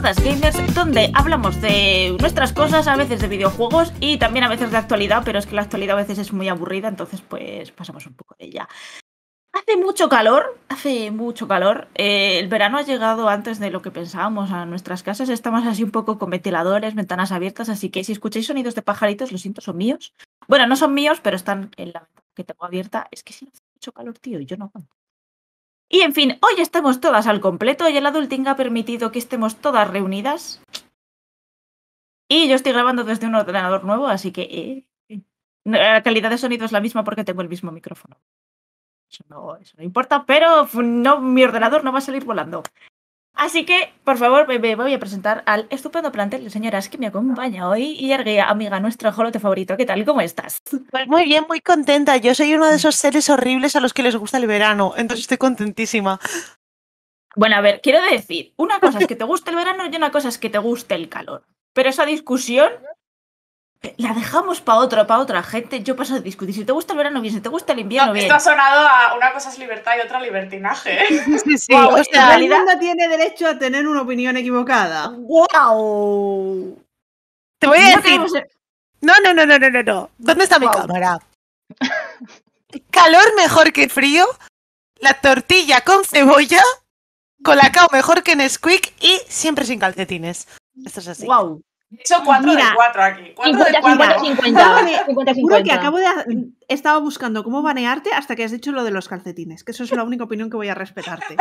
Dudas Gamers, donde hablamos de nuestras cosas, a veces de videojuegos y también a veces de actualidad, pero es que la actualidad a veces es muy aburrida, entonces pues pasamos un poco de ella. Hace mucho calor. El verano ha llegado antes de lo que pensábamos a nuestras casas. Estamos así un poco con ventiladores, ventanas abiertas, así que si escucháis sonidos de pajaritos, lo siento, son míos. Bueno, no son míos, pero están en la ventana que tengo abierta. Es que si no hace mucho calor, tío, y yo no aguanto. Y en fin, hoy estamos todas al completo y el adulting ha permitido que estemos todas reunidas. Y yo estoy grabando desde un ordenador nuevo, así que la calidad de sonido es la misma porque tengo el mismo micrófono. Eso no importa, pero no, mi ordenador no va a salir volando. Así que, por favor, me voy a presentar al estupendo plantel de señoras que me acompaña hoy. Y Erguea, amiga, nuestro ajolote favorito. ¿Qué tal? ¿Cómo estás? Pues muy bien, muy contenta. Yo soy uno de esos seres horribles a los que les gusta el verano, entonces estoy contentísima. Bueno, a ver, quiero decir, una cosa es que te guste el verano y una cosa es que te guste el calor. Pero esa discusión la dejamos para otra gente. Yo paso de discutir. Si te gusta el verano, bien. Si te gusta el invierno, bien. Esto ha sonado a una cosa es libertad y otra libertinaje, ¿eh? Sí. Wow, O sea, en realidad... Todo el mundo tiene derecho a tener una opinión equivocada. ¡Wow! te voy a decir... queremos ser... No. ¿Dónde está mi cámara? Calor mejor que frío, la tortilla con cebolla, colacao mejor que Nesquik y siempre sin calcetines. Esto es así. ¡Wow! He hecho 4 de 4 aquí. 4 de 4. 50. Juro que estaba buscando cómo banearte hasta que has dicho lo de los calcetines, que eso es la única opinión que voy a respetarte.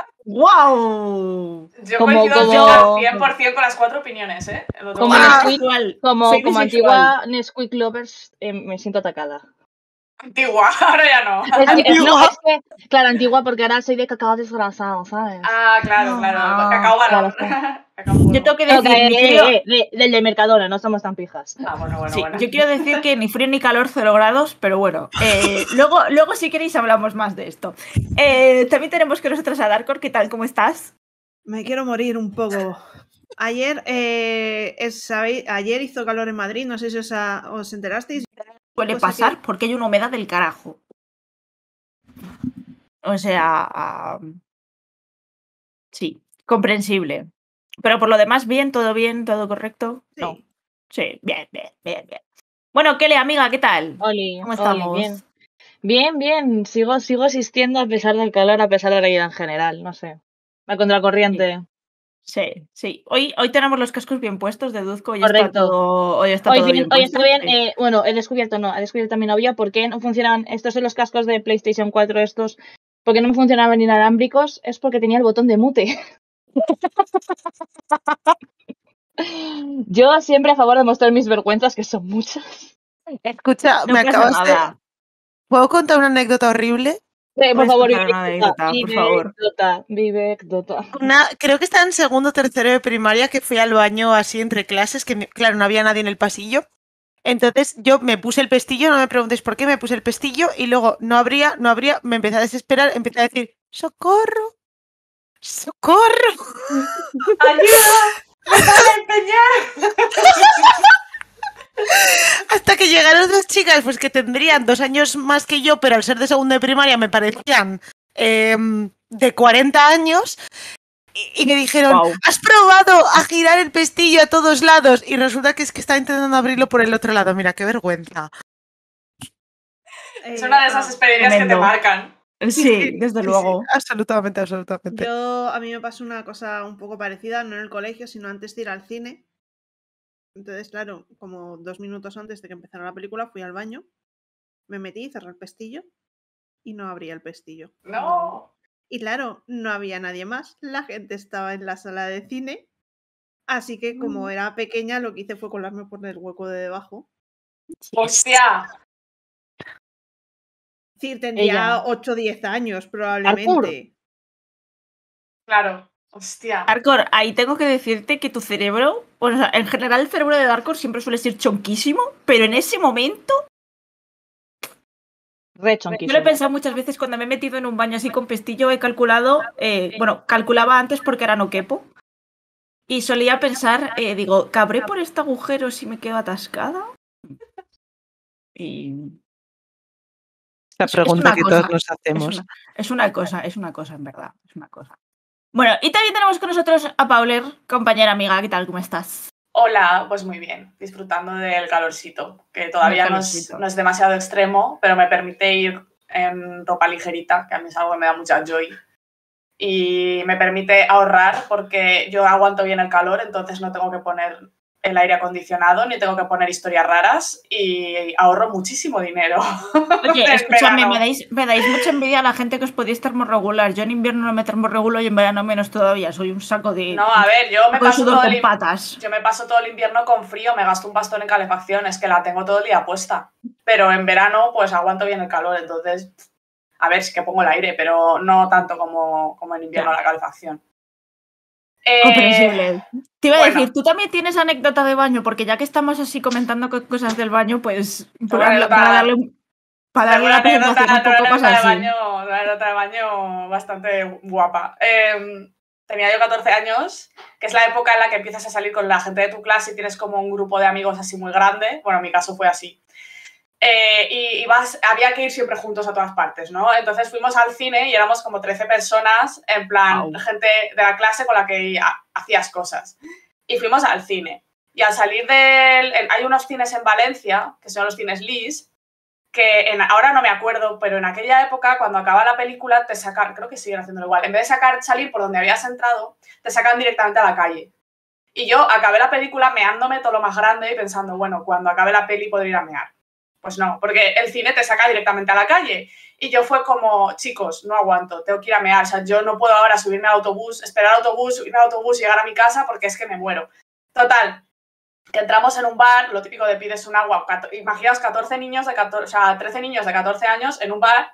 ¡Wow! Yo coincido al 100% con las 4 opiniones, ¿eh? Como antigua Nesquik lovers, me siento atacada. Antigua, ahora ya no. Es que, claro, antigua porque ahora soy de cacao desgrasado, ¿sabes? Ah, claro. Cacao balón. Yo tengo que decir... del de Mercadona, no somos tan pijas. Bueno. Yo quiero decir que ni frío ni calor, 0 grados, pero bueno. Luego si queréis hablamos más de esto. También tenemos con nosotros a Darkor. ¿Qué tal? ¿Cómo estás? Me quiero morir un poco. Ayer hizo calor en Madrid, no sé si os enterasteis. Suele pasar porque hay una humedad del carajo. O sea, sí, comprensible. Pero por lo demás, todo bien, todo correcto. Sí. No. Sí, bien. Bueno, Kele, amiga, ¿qué tal? Oli, ¿Cómo estamos? Bien. Sigo existiendo a pesar del calor, a pesar de la vida en general, no sé. La contracorriente. Sí. Hoy tenemos los cascos bien puestos, deduzco. Correcto. Hoy está todo bien puesto. Está bien. Sí. Bueno, ha descubierto a mi novia por qué no funcionan. Estos son los cascos de PlayStation 4, estos. Porque no me funcionaban inalámbricos, es porque tenía el botón de mute. Yo siempre a favor de mostrar mis vergüenzas, que son muchas. Escucha, No me pasa acabas nada. de... ¿Puedo contar una anécdota horrible? Por favor, vive anécdota. Creo que estaba en segundo o tercero de primaria, que fui al baño así entre clases, que claro, no había nadie en el pasillo. Entonces yo me puse el pestillo, no me preguntéis por qué, me puse el pestillo y luego no abría, me empecé a desesperar, empecé a decir, ¡socorro! ¡Ayuda! ¡Me van a empeñar! Hasta que llegaron 2 chicas, pues que tendrían 2 años más que yo, pero al ser de segundo de primaria me parecían de 40 años, y me dijeron, wow, ¿has probado a girar el pestillo a todos lados? Y resulta que es que estaba intentando abrirlo por el otro lado. Mira, qué vergüenza. Es una de esas experiencias que te marcan. Sí, desde luego. Sí, absolutamente. A mí me pasó una cosa un poco parecida, no en el colegio, sino antes de ir al cine. Entonces, claro, como 2 minutos antes de que empezara la película, fui al baño, me metí, cerré el pestillo y no abría el pestillo. ¡No! Y claro, no había nadie más. La gente estaba en la sala de cine. Así que como era pequeña, lo que hice fue colarme por el hueco de debajo. ¡Hostia! Es decir, tendría 8 o 10 años probablemente. Arthur. Claro. Hostia. Darkor, ahí tengo que decirte que tu cerebro, o sea, en general el cerebro de Darkor siempre suele ser chonquísimo, pero en ese momento... Re chonquísimo. Yo lo he pensado muchas veces cuando me he metido en un baño así con pestillo, he calculado, calculaba antes porque era no quepo, y solía pensar, digo, ¿cabré por este agujero si me quedo atascada? Y... La pregunta que todos nos hacemos. Es una cosa, en verdad, es una cosa. Bueno, y también tenemos con nosotros a Pauler, compañera amiga. ¿Qué tal? ¿Cómo estás? Hola, pues muy bien, disfrutando del calorcito, que todavía no es demasiado extremo, pero me permite ir en ropa ligerita, que a mí es algo que me da mucha joy. Y me permite ahorrar porque yo aguanto bien el calor, entonces no tengo que poner el aire acondicionado ni tengo que poner historias raras y ahorro muchísimo dinero. Oye, escúchame, me dais mucha envidia a la gente que os podéis termorregular. Yo en invierno no me termorregulo y en verano menos todavía. Soy un saco de... No, a ver, yo me paso todo el invierno con frío, me gasto un pastón en calefacción, es que la tengo todo el día puesta. Pero en verano pues aguanto bien el calor, entonces... A ver, sí que pongo el aire, pero no tanto como en invierno la calefacción. Comprensible. Te iba a decir, tú también tienes anécdota de baño, porque ya que estamos así comentando cosas del baño, pues para darle la presentación un poco cosas así. Una anécdota de baño bastante guapa. Tenía yo 14 años, que es la época en la que empiezas a salir con la gente de tu clase y tienes como un grupo de amigos así muy grande. Bueno, en mi caso fue así. Había que ir siempre juntos a todas partes, ¿no? Entonces fuimos al cine y éramos como 13 personas, en plan, gente de la clase con la que hacías cosas. Y fuimos al cine. Y al salir hay unos cines en Valencia, que son los cines Lis, que ahora no me acuerdo, pero en aquella época, cuando acaba la película, te sacan, creo que siguen haciéndolo igual, en vez de salir por donde habías entrado, te sacan directamente a la calle. Y yo acabé la película meándome todo lo más grande y pensando, bueno, cuando acabe la peli podré ir a mear. Pues no, porque el cine te saca directamente a la calle. Y yo fue como, chicos, no aguanto, tengo que ir a mear. O sea, yo no puedo ahora subirme al autobús, esperar al autobús, subirme al autobús y llegar a mi casa porque es que me muero. Total, que entramos en un bar, lo típico de pides un agua. Imaginaos 13 niños de 14 años en un bar.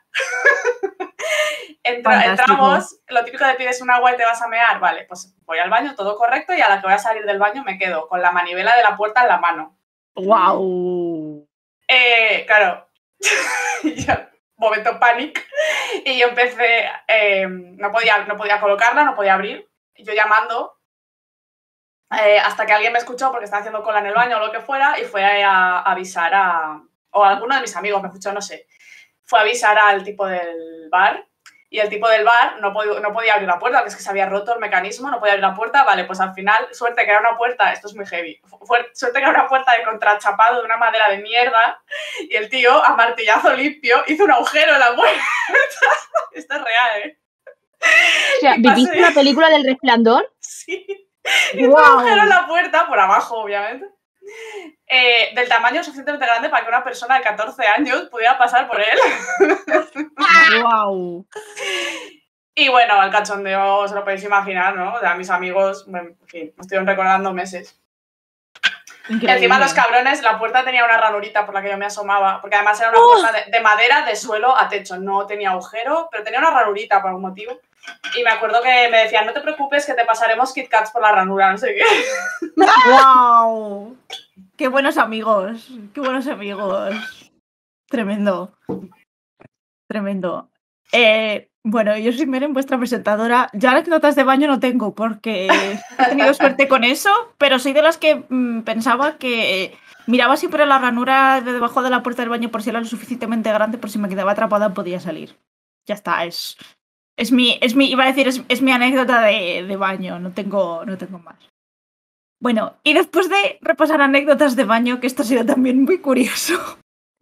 Entramos, lo típico de pides un agua y te vas a mear. Vale, pues voy al baño, todo correcto, y a la que voy a salir del baño me quedo con la manivela de la puerta en la mano. ¡Guau! Claro, momento pánico, y yo empecé, no podía colocarla, no podía abrir, yo llamando, hasta que alguien me escuchó porque estaba haciendo cola en el baño o lo que fuera, y fue a avisar o alguno de mis amigos me escuchó, no sé, fue a avisar al tipo del bar, y el tipo del bar no podía abrir la puerta, que es que se había roto el mecanismo, no podía abrir la puerta. Vale, pues al final, suerte que era una puerta, esto es muy heavy, suerte que era una puerta de contrachapado de una madera de mierda, y el tío, a martillazo limpio, hizo un agujero en la puerta. Esto es real, ¿eh? O sea, ¿viviste la película del Resplandor? Sí, hizo un agujero en la puerta, por abajo, obviamente. Del tamaño suficientemente grande para que una persona de 14 años pudiera pasar por él. ¡Wow! Y bueno, el cachondeo os lo podéis imaginar, ¿no? O sea, mis amigos, en fin, me estuvieron recordando meses. Increíble. Encima los cabrones, la puerta tenía una ranurita por la que yo me asomaba, porque además era una puerta de madera de suelo a techo, no tenía agujero, pero tenía una ranurita por algún motivo. Y me acuerdo que me decían, no te preocupes que te pasaremos Kit Kats por la ranura, no sé qué. ¡Wow! ¡Qué buenos amigos! ¡Qué buenos amigos! Tremendo. Tremendo. Bueno, yo soy Meren, vuestra presentadora. Ya anécdotas de baño no tengo porque he tenido suerte con eso, pero soy de las que pensaba que miraba siempre la ranura de debajo de la puerta del baño por si era lo suficientemente grande, por si me quedaba atrapada podía salir. Ya está, es mi anécdota de baño, no tengo más. Bueno, y después de repasar anécdotas de baño, que esto ha sido también muy curioso.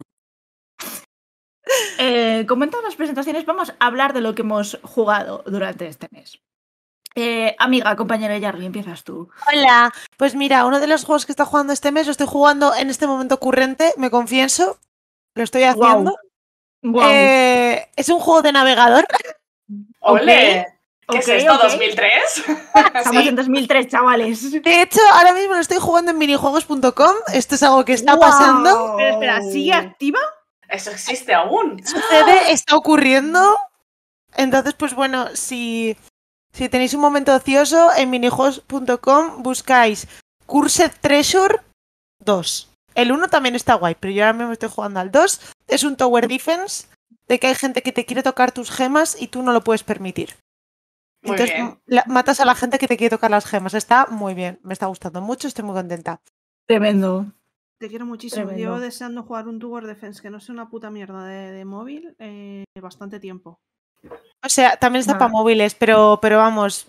Como en todas las presentaciones, vamos a hablar de lo que hemos jugado durante este mes. Amiga, compañera Yarly, empiezas tú. Hola, pues mira, uno de los juegos que está jugando este mes, lo estoy jugando en este momento currente, me confieso, lo estoy haciendo. Wow. Es un juego de navegador. ¡Ole! ¿Qué es esto, 2003? Estamos en 2003, chavales. De hecho, ahora mismo lo estoy jugando en minijuegos.com, esto es algo que está pasando. Pero espera, ¿sigue activa? Eso existe aún. Sucede, está ocurriendo. Entonces, pues bueno, si tenéis un momento ocioso, en minijuegos.com buscáis Cursed Treasure 2. El 1 también está guay, pero yo ahora mismo estoy jugando al 2. Es un tower defense de que hay gente que te quiere tocar tus gemas y tú no lo puedes permitir. Muy Entonces bien. matas a la gente que te quiere tocar las gemas. Está muy bien, me está gustando mucho, estoy muy contenta. Tremendo. Te quiero muchísimo. Tremendo. Llevo deseando jugar un Tower Defense que no sea una puta mierda de móvil bastante tiempo. O sea, también está para Nada. móviles, pero vamos.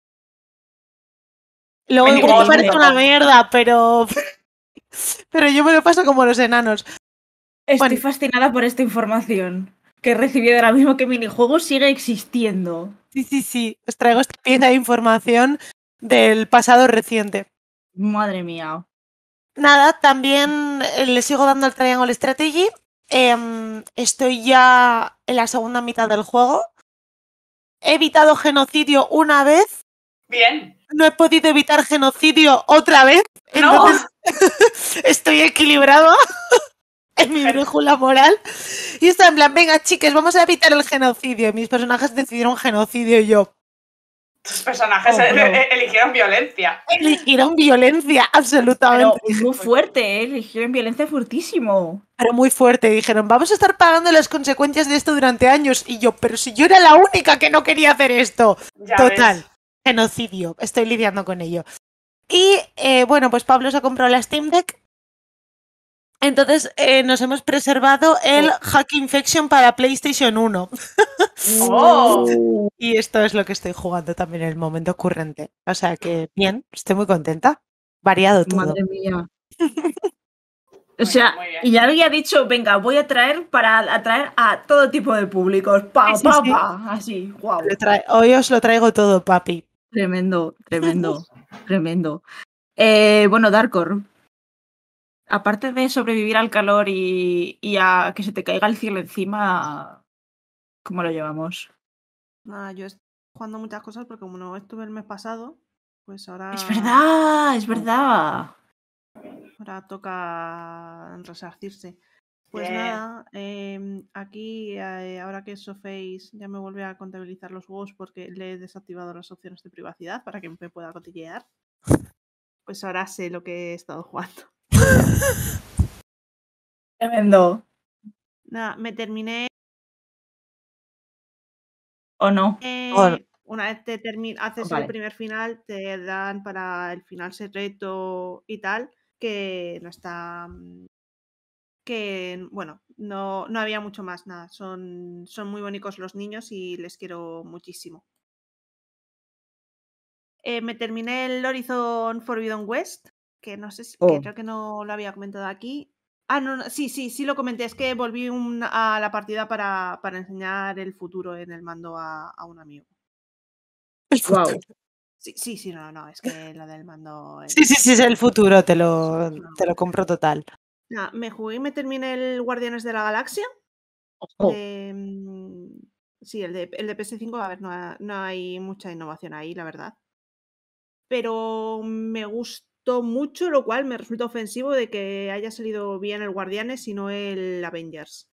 Luego igual Minijuegos te parece punto una com. mierda, pero yo me lo paso como los enanos. Estoy Bueno. fascinada por esta información que he recibido ahora mismo, que minijuegos sigue existiendo. Sí. Os traigo esta pieza de información del pasado reciente. Madre mía. Nada, también le sigo dando al Triangle Strategy. Estoy ya en la segunda mitad del juego. He evitado genocidio una vez. Bien. No he podido evitar genocidio otra vez. Entonces estoy equilibrado en mi brújula moral. Y está en plan, venga, chicas, vamos a evitar el genocidio. Y mis personajes decidieron genocidio y yo. Tus personajes eligieron violencia. Eligieron violencia, absolutamente. Pero muy fuerte, eligieron violencia fuertísimo. Pero muy fuerte. Dijeron, vamos a estar pagando las consecuencias de esto durante años. Y yo, pero si yo era la única que no quería hacer esto. Ya Total. ves. Genocidio. Estoy lidiando con ello. Y bueno, pues Pablo se ha comprado la Steam Deck. Entonces nos hemos preservado el Hack Infection para PlayStation 1. Oh. Y esto es lo que estoy jugando también en el momento ocurrente. O sea que bien, estoy muy contenta. Variado todo. Madre mía. O Muy sea, bien, muy bien. y ya había dicho, venga, voy a traer para atraer a todo tipo de públicos. Sí. Así, wow. Hoy os lo traigo todo, papi. Tremendo. Bueno, Darkor, aparte de sobrevivir al calor y a que se te caiga el cielo encima, ¿cómo lo llevamos? Nada, yo estoy jugando muchas cosas porque como no estuve el mes pasado, pues ahora... Es verdad. Ahora toca resarcirse. Pues Bien. nada, aquí ahora que Surface ya me vuelve a contabilizar los juegos porque le he desactivado las opciones de privacidad para que me pueda cotillear, pues ahora sé lo que he estado jugando. Tremendo. Nada, me terminé. ¿O no? Una vez te haces Vale. el primer final, te dan para el final secreto y tal, que no está. Que bueno, no había mucho más, nada. Son muy bonitos los niños y les quiero muchísimo. Me terminé el Horizon Forbidden West, que no sé si que creo que no lo había comentado aquí. Ah, no, sí lo comenté, es que volví a la partida para enseñar el futuro en el mando a un amigo. Wow. Sí, no, es que lo del mando... Sí, es el futuro, te lo compro total. Nada, me jugué y me terminé el Guardianes de la Galaxia. Sí, el de PS5, a ver, no hay mucha innovación ahí, la verdad. Pero me gustó mucho, lo cual me resulta ofensivo de que haya salido bien el Guardianes y no el Avengers.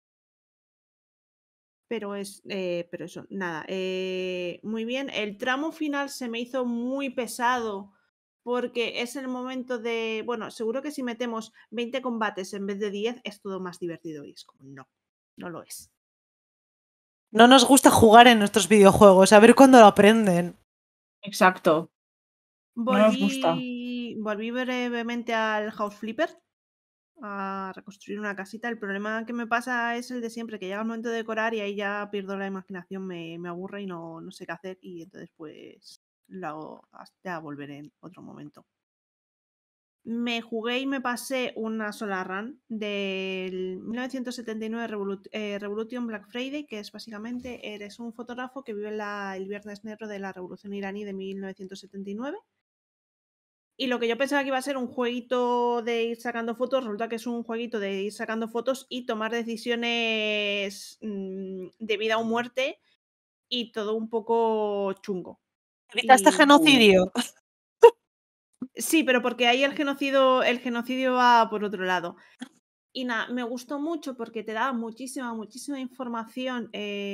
Pero eso, nada, muy bien. El tramo final se me hizo muy pesado porque es el momento de, bueno, seguro que si metemos 20 combates en vez de 10 es todo más divertido y es como, no lo es. No nos gusta jugar en nuestros videojuegos, a ver cuándo lo aprenden. Exacto. No nos gusta. Volví brevemente al House Flipper a reconstruir una casita. El problema que me pasa es el de siempre, que llega el momento de decorar y ahí ya pierdo la imaginación, me aburre y no sé qué hacer y entonces pues lo hago, ya volveré en otro momento. Me jugué y me pasé una sola run del 1979 Revolution Black Friday, que es básicamente, eres un fotógrafo que vive el Viernes Negro de la Revolución iraní de 1979. Y lo que yo pensaba que iba a ser un jueguito de ir sacando fotos, resulta que es un jueguito de ir sacando fotos y tomar decisiones de vida o muerte y todo un poco chungo. ¿Evitaste genocidio? Sí, pero porque ahí el genocidio va por otro lado. Y nada, me gustó mucho porque te da muchísima información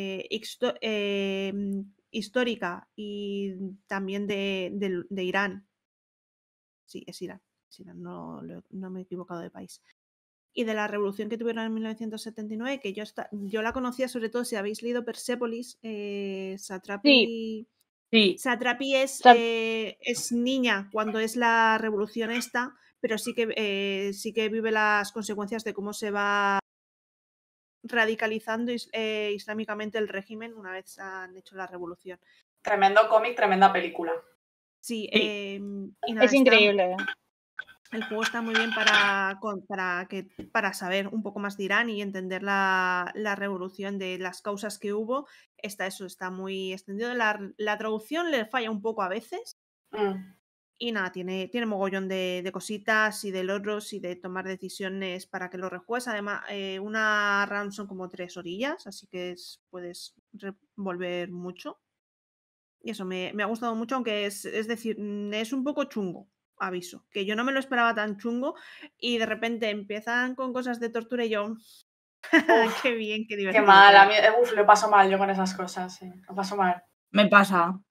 histórica y también de Irán. Sí, es Irán, no me he equivocado de país. Y de la revolución que tuvieron en 1979, que yo la conocía sobre todo si habéis leído Persepolis, Satrapi. Sí. Satrapi es niña cuando es la revolución esta, pero sí que vive las consecuencias de cómo se va radicalizando islámicamente el régimen una vez han hecho la revolución. Tremendo cómic, tremenda película. Sí, Sí. y nada, Es increíble. El juego está muy bien para saber un poco más de Irán y entender la revolución, de las causas que hubo. Está muy extendido. La traducción le falla un poco a veces. Y nada, tiene mogollón de cositas y de logros y de tomar decisiones para que lo rejuegues. Además, una round son como 3 orillas, así que puedes volver mucho. Y eso me ha gustado mucho, aunque es decir, es un poco chungo. Aviso, que yo no me lo esperaba tan chungo y de repente empiezan con cosas de tortura y yo, qué bien, qué divertido. Qué mal, a mí, lo paso mal yo con esas cosas, sí, lo paso mal. Me pasa.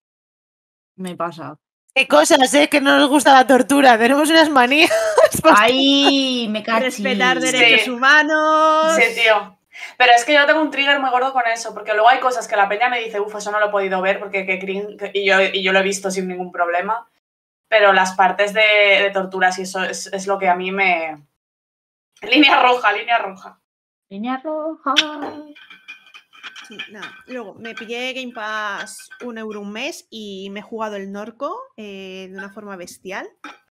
Qué cosas, que no nos gusta la tortura, tenemos unas manías. ¡Ay, me cachis! Respetar derechos humanos. Sí, tío. Pero es que yo tengo un trigger muy gordo con eso, porque luego hay cosas que la peña me dice, eso no lo he podido ver porque qué cringe, y yo lo he visto sin ningún problema. Pero las partes de torturas y eso es lo que a mí me... Línea roja. Línea roja. Sí, nada. Luego me pillé Game Pass €1 un mes y me he jugado el Norco de una forma bestial.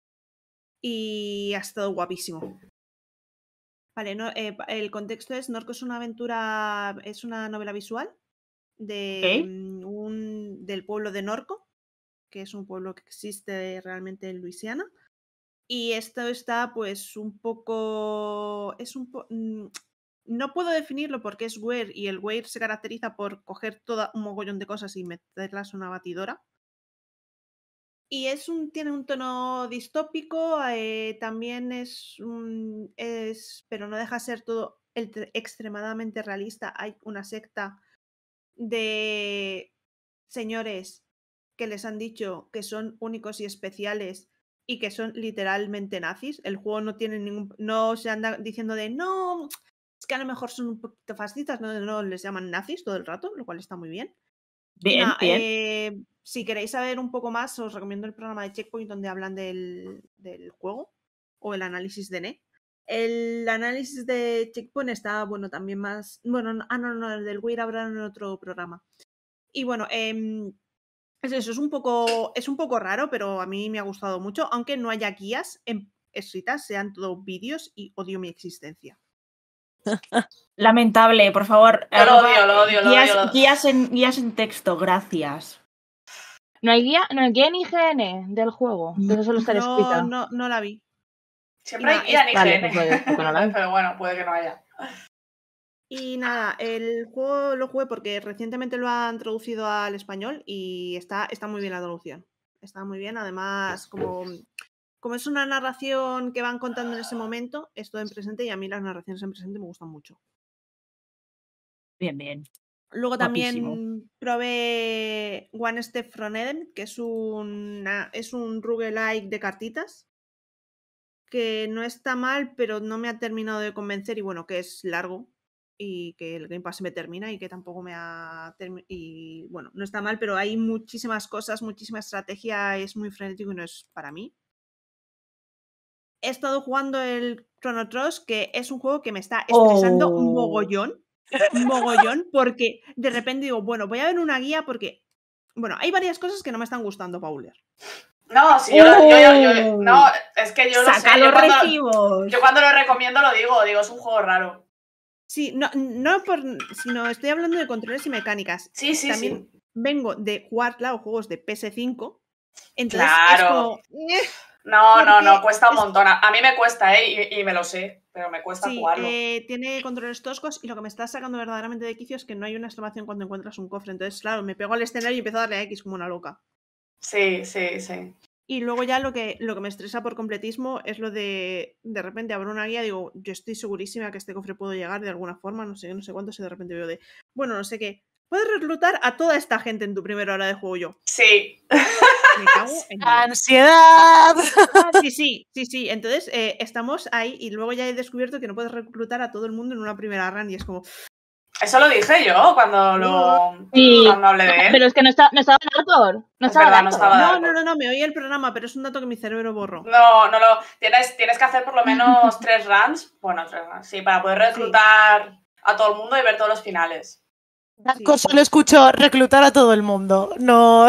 Y ha estado guapísimo. Vale, el contexto es, Norco es una aventura, es una novela visual del pueblo de Norco, que es un pueblo que existe realmente en Luisiana. Y esto está pues un poco... no puedo definirlo porque es weird y el weird se caracteriza por coger todo un mogollón de cosas y meterlas en una batidora. Y tiene un tono distópico, también pero no deja de ser todo extremadamente realista. Hay una secta de señores que les han dicho que son únicos y especiales y que son literalmente nazis. El juego no tiene no se anda diciendo de no, es que a lo mejor son un poquito fascistas, no les llaman nazis todo el rato, lo cual está muy bien. Bien, bien. Si queréis saber un poco más, os recomiendo el programa de Checkpoint donde hablan del juego o el análisis de NE. El análisis de Checkpoint está, bueno, también más... Bueno, no, el del Weir habrá en otro programa. Y bueno, es un poco raro, pero a mí me ha gustado mucho, aunque no haya guías escritas, sean todo vídeos y odio mi existencia. Lamentable, por favor. Yo lo odio. Guías en texto, gracias. No hay guía ni IGN del juego, que eso solo está escrito. No la vi. Siempre hay guía en IGN. Vale, pues no pero bueno, puede que no haya. Y nada, el juego lo jugué porque recientemente lo han traducido al español y está muy bien la traducción. Está muy bien, además, como es una narración que van contando en ese momento, es todo en presente y a mí las narraciones en presente me gustan mucho. Bien. Luego Guapísimo. también probé One Step from Eden, que es un roguelike de cartitas, que no está mal, pero no me ha terminado de convencer y bueno, que es largo y que el Game Pass se me termina y que tampoco me ha y bueno, no está mal, pero hay muchísimas cosas, muchísima estrategia, es muy frenético y no es para mí. He estado jugando el Chrono Trigger, que es un juego que me está estresando mogollón, porque de repente digo, bueno, voy a ver una guía porque, bueno, hay varias cosas que no me están gustando, Pauler. No, si no, es que yo lo sé. Yo cuando lo recomiendo lo digo, es un juego raro. Sí, sino estoy hablando de controles y mecánicas. Sí. También vengo de jugar, claro, juegos de PS5. Entonces claro. Es como... No, cuesta un montón. A mí me cuesta, y me lo sé, pero me cuesta jugarlo. Tiene controles toscos y lo que me está sacando verdaderamente de quicio es que no hay una exclamación cuando encuentras un cofre. Entonces, claro, me pego al escenario y empiezo a darle a X como una loca. Sí. Y luego ya lo que me estresa por completismo es lo de repente abro una guía y digo, yo estoy segurísima que este cofre puedo llegar de alguna forma, no sé cuánto, y de repente veo bueno, no sé qué. Puedes reclutar a toda esta gente en tu primera hora de juego yo. Sí. Me cago en ¡Ansiedad! Sí. Entonces estamos ahí y luego ya he descubierto que no puedes reclutar a todo el mundo en una primera run y es como... Eso lo dije yo cuando hablé de él. Pero es que no estaba en Arthur. No, me oí el programa, pero es un dato que mi cerebro borró. Tienes que hacer por lo menos 3 runs. Bueno, 3 runs, sí, para poder reclutar a todo el mundo y ver todos los finales. Darko solo escucho reclutar a todo el mundo. No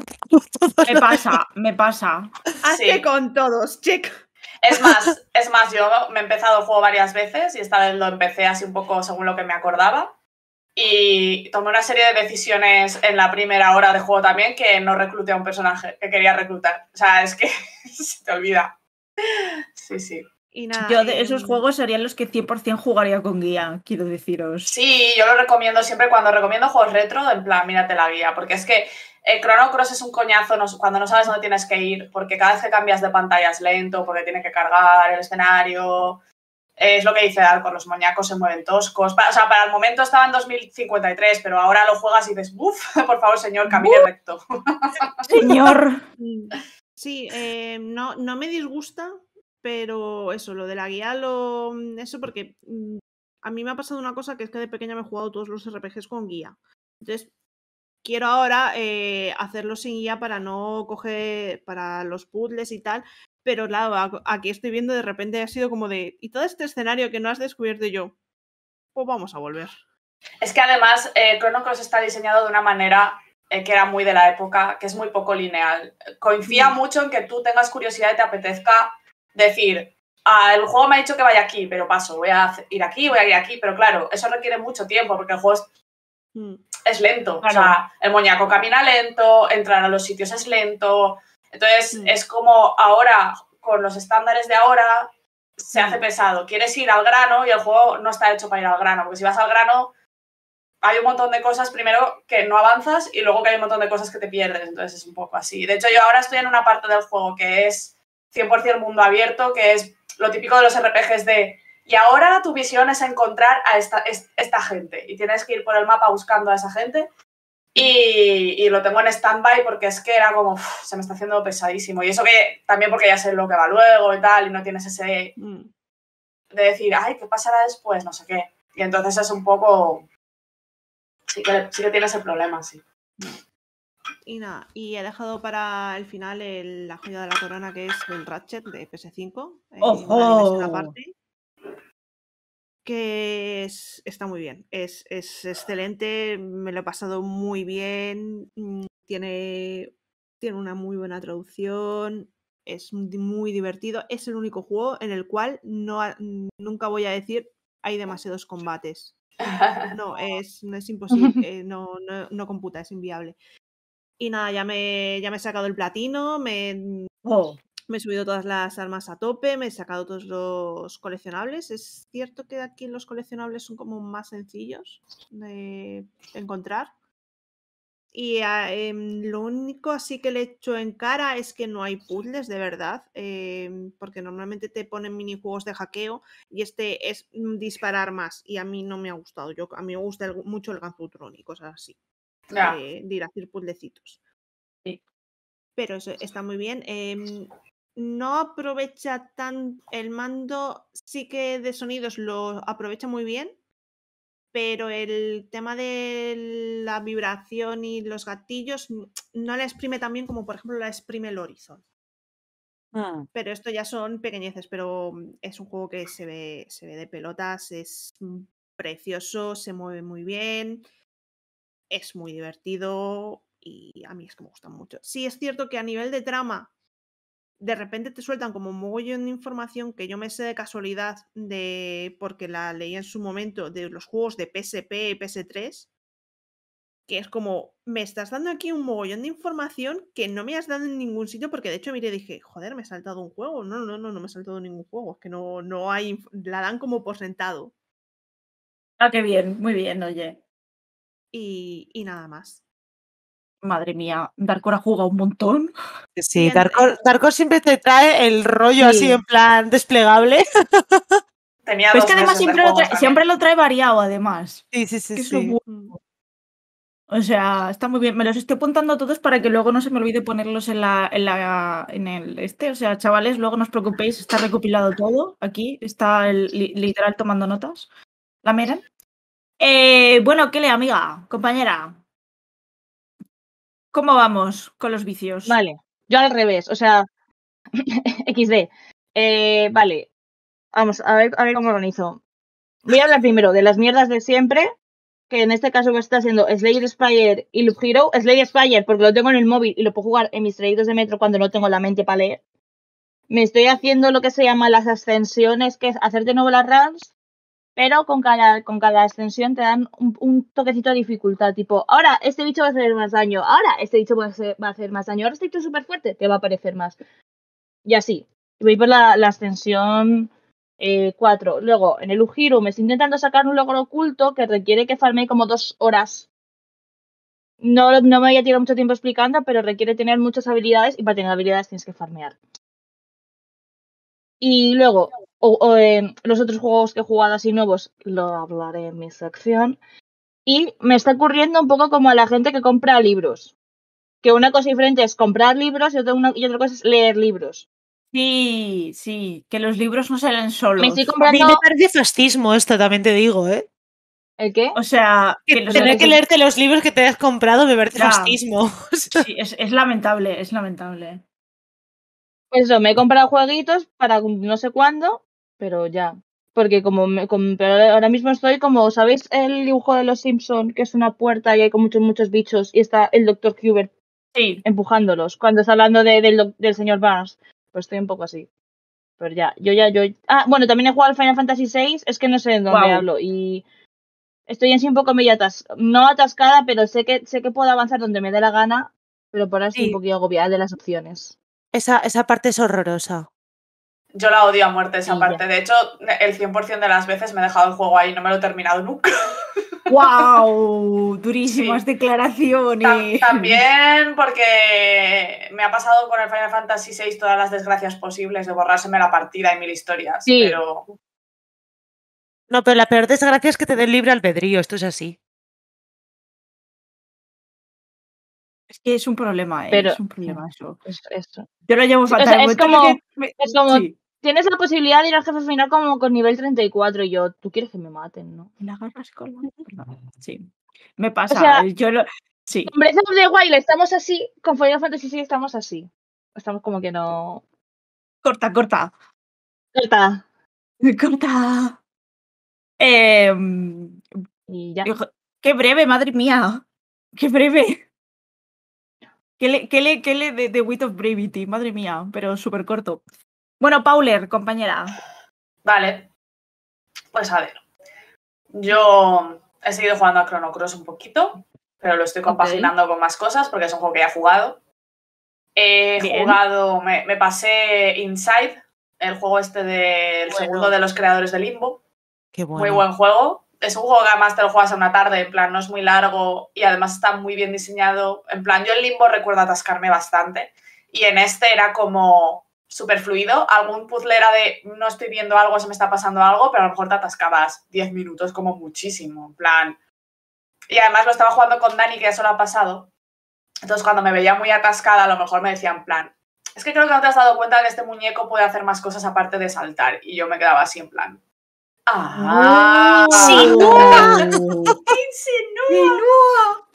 Me pasa. Hazte con todos, check. Es más, yo me he empezado el juego varias veces y esta vez lo empecé así un poco según lo que me acordaba. Y tomé una serie de decisiones en la primera hora de juego también que no recluté a un personaje que quería reclutar. O sea, es que se te olvida. Sí. Y nada, yo de esos juegos serían los que 100% jugaría con guía, quiero deciros. Sí, yo lo recomiendo siempre cuando recomiendo juegos retro, en plan, mírate la guía, porque es que Chrono Cross es un coñazo cuando no sabes dónde tienes que ir, porque cada vez que cambias de pantalla es lento, porque tiene que cargar el escenario. Es lo que dice Darko, los moñacos se mueven toscos. O sea, para el momento estaba en 2053, pero ahora lo juegas y dices, uff, por favor, señor, camine recto. Señor. Sí, no me disgusta, pero eso, lo de la guía, eso porque a mí me ha pasado una cosa que es que de pequeña me he jugado todos los RPGs con guía. Entonces, quiero ahora hacerlo sin guía para no coger para los puzzles y tal, pero claro, aquí estoy viendo de repente ha sido como de, y todo este escenario que no has descubierto yo, pues vamos a volver. Es que además Chrono Cross está diseñado de una manera que era muy de la época, que es muy poco lineal. Confía mucho en que tú tengas curiosidad y te apetezca decir, el juego me ha dicho que vaya aquí, pero paso, voy a ir aquí, voy a ir aquí, pero claro, eso requiere mucho tiempo porque el juego es lento. Claro. O sea, el moñaco camina lento, entrar a los sitios es lento. Entonces, es como ahora, con los estándares de ahora, se hace pesado. Quieres ir al grano y el juego no está hecho para ir al grano, porque si vas al grano hay un montón de cosas, primero, que no avanzas y luego que hay un montón de cosas que te pierdes. Entonces, es un poco así. De hecho, yo ahora estoy en una parte del juego que es 100% mundo abierto, que es lo típico de los RPGs de y ahora tu misión es encontrar a esta gente y tienes que ir por el mapa buscando a esa gente y lo tengo en stand-by porque es que era como, se me está haciendo pesadísimo. Y eso que también porque ya sé lo que va luego y tal y no tienes ese de decir, ay, ¿qué pasará después? No sé qué. Y entonces es un poco... Sí que tiene ese problema, sí. Y nada, y he dejado para el final la joya de la corona que es el Ratchet de PS5. ¡Ojo! Una parte que está muy bien, es excelente, me lo he pasado muy bien, tiene una muy buena traducción, es muy divertido, es el único juego en el cual nunca voy a decir hay demasiados combates. No, es imposible, no computa, es inviable. Y nada, ya me he sacado el platino, me he subido todas las armas a tope, me he sacado todos los coleccionables. Es cierto que aquí los coleccionables son como más sencillos de encontrar. Y lo único así que le he hecho en cara es que no hay puzzles de verdad, porque normalmente te ponen minijuegos de hackeo y este es disparar más y a mí no me ha gustado. A mí me gusta mucho el Gunzutron y cosas así, de ir a hacer puzzlecitos. Sí. Pero eso está muy bien. No aprovecha tan el mando, sí que de sonidos lo aprovecha muy bien, pero el tema de la vibración y los gatillos no la exprime tan bien como por ejemplo la exprime el Horizon. Pero esto ya son pequeñeces, pero es un juego que se ve de pelotas, es precioso, se mueve muy bien, es muy divertido y a mí es que me gusta mucho. Sí, es cierto que a nivel de trama de repente te sueltan como un mogollón de información que yo me sé de casualidad porque la leí en su momento de los juegos de PSP y PS3, que es como, me estás dando aquí un mogollón de información que no me has dado en ningún sitio, porque de hecho miré y dije, joder, me he saltado un juego. No me he saltado ningún juego, es que no hay, la dan como por sentado. Ah, qué bien, muy bien, oye. Y nada más. Madre mía, Darko ha jugado un montón. Sí, Darko siempre te trae el rollo así en plan desplegable. Tenía pero es que además siempre lo trae variado, además. Sí. O sea, está muy bien. Me los estoy apuntando todos para que luego no se me olvide ponerlos en el O sea, chavales, luego no os preocupéis, está recopilado todo aquí. Está literal tomando notas. ¿La miran? Bueno, ¿qué le, amiga, compañera? ¿Cómo vamos con los vicios? Vale, yo al revés, o sea, XD. Vale, vamos a ver cómo organizo. Voy a hablar primero de las mierdas de siempre, que en este caso está siendo Slay Spire y Loop Hero. Slay Spire porque lo tengo en el móvil y lo puedo jugar en mis trayectos de metro cuando no tengo la mente para leer. Me estoy haciendo lo que se llama las ascensiones, que es hacer de nuevo las runs, pero con cada ascensión te dan un toquecito de dificultad, tipo, ahora este bicho va a hacer más daño, ahora este bicho va a hacer más daño, ahora este bicho es súper fuerte, te va a aparecer más. Y así. Voy por la ascensión 4. Luego, en el Ujiro me estoy intentando sacar un logro oculto que requiere que farme como 2 horas. No me voy a tirar mucho tiempo explicando, pero requiere tener muchas habilidades y para tener habilidades tienes que farmear. Y luego, los otros juegos que he jugado así nuevos, lo hablaré en mi sección. Y me está ocurriendo un poco como a la gente que compra libros. Que una cosa diferente es comprar libros y otra cosa es leer libros. Sí, que los libros no se leen solos. Me estoy comprando... A mí me parece fascismo esto, también te digo, ¿eh? ¿El qué? O sea, que tener que leerte los libros que te has comprado me parece fascismo. Sí, es lamentable, es lamentable. Pues eso, me he comprado jueguitos para no sé cuándo, pero ya. Porque pero ahora mismo estoy como, ¿sabéis el dibujo de los Simpson que es una puerta y hay con muchos bichos y está el Dr. Hubert empujándolos cuando está hablando del señor Barnes? Pues estoy un poco así. Pero ya, Ah, bueno, también he jugado al Final Fantasy VI, es que no sé de dónde hablo y estoy así un poco medio no atascada, pero sé que puedo avanzar donde me dé la gana, pero por ahora estoy un poquito agobiada de las opciones. Esa parte es horrorosa. Yo la odio a muerte esa parte. De hecho, el 100% de las veces me he dejado el juego ahí y no me lo he terminado nunca. ¡Wow! Durísimas declaraciones. También porque me ha pasado con el Final Fantasy VI todas las desgracias posibles de borrárseme la partida y 1000 historias. Sí. Pero... No, pero la peor desgracia es que te den libre albedrío. Esto es así. Es que es un problema, Pero, es un problema eso. Eso. Yo lo llevo fatal. O sea, es como tienes la posibilidad de ir al jefe final como con nivel 34 y yo, tú quieres que me maten, ¿no? ¿La agarras con la... Sí, me pasa. O sea, sí. Con Breath of the Wild estamos así, con Final Fantasy VI estamos así. Estamos como que no... Corta. Corta. Y ya. Qué breve, madre mía. Qué breve. ¿Qué le de Wit of Brevity? Madre mía, pero súper corto. Bueno, Pauler, compañera. Vale. Pues a ver. Yo he seguido jugando a Chrono Cross un poquito, pero lo estoy compaginando con más cosas porque es un juego que ya he jugado. Jugado, me pasé Inside, el juego este del segundo de los creadores de Limbo. Qué bueno. Muy buen juego. Es un juego que además te lo juegas en una tarde, en plan, no es muy largo y además está muy bien diseñado. En plan, yo en Limbo recuerdo atascarme bastante y en este era como súper fluido. Algún puzzle era de no estoy viendo algo, se me está pasando algo, pero a lo mejor te atascabas 10 minutos como muchísimo, en plan. Y además lo estaba jugando con Dani, que ya se lo ha pasado. Entonces cuando me veía muy atascada, a lo mejor me decía en plan, es que creo que no te has dado cuenta que este muñeco puede hacer más cosas aparte de saltar. Y yo me quedaba así en plan, ¡Insinúa!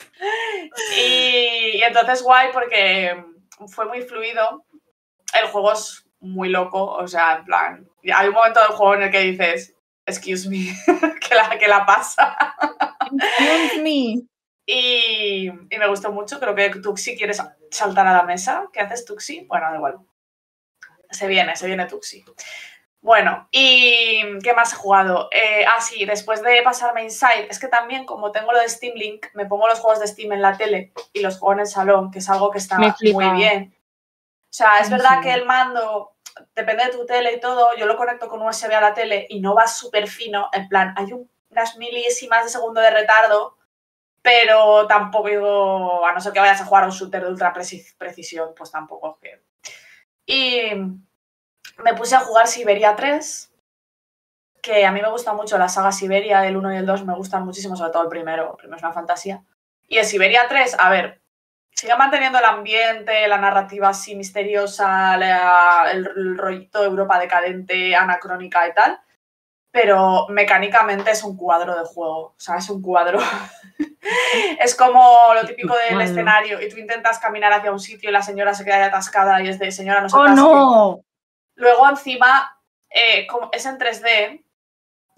Y entonces guay porque fue muy fluido. El juego es muy loco, o sea, en plan, hay un momento del juego en el que dices, excuse me, que la pasa. Excuse me. Y me gustó mucho, creo que Tuxi quiere saltar a la mesa. ¿Qué haces, Tuxi? Bueno, da igual. Se viene Tuxi. Bueno, ¿y qué más he jugado? Sí, después de pasarme Inside, es que también como tengo lo de Steam Link, me pongo los juegos de Steam en la tele y los juego en el salón, que es algo que está muy bien. O sea, es verdad que el mando, depende de tu tele y todo, yo lo conecto con USB a la tele y no va súper fino, en plan, hay unas milésimas de segundo de retardo, pero tampoco, a no ser que vayas a jugar a un shooter de ultra precisión, pues tampoco es que... Y me puse a jugar Siberia 3, que a mí me gusta mucho la saga Siberia, el 1 y el 2 me gustan muchísimo, sobre todo el primero es una fantasía. Y el Siberia 3, a ver, sigue manteniendo el ambiente, la narrativa así misteriosa, el rollito de Europa decadente, anacrónica y tal, pero mecánicamente es un cuadro de juego, o sea, es un cuadro. Es como lo típico del escenario y tú intentas caminar hacia un sitio y la señora se queda ahí atascada y es de señora no se atasque. ¡Oh, no! Luego encima, como es en 3D,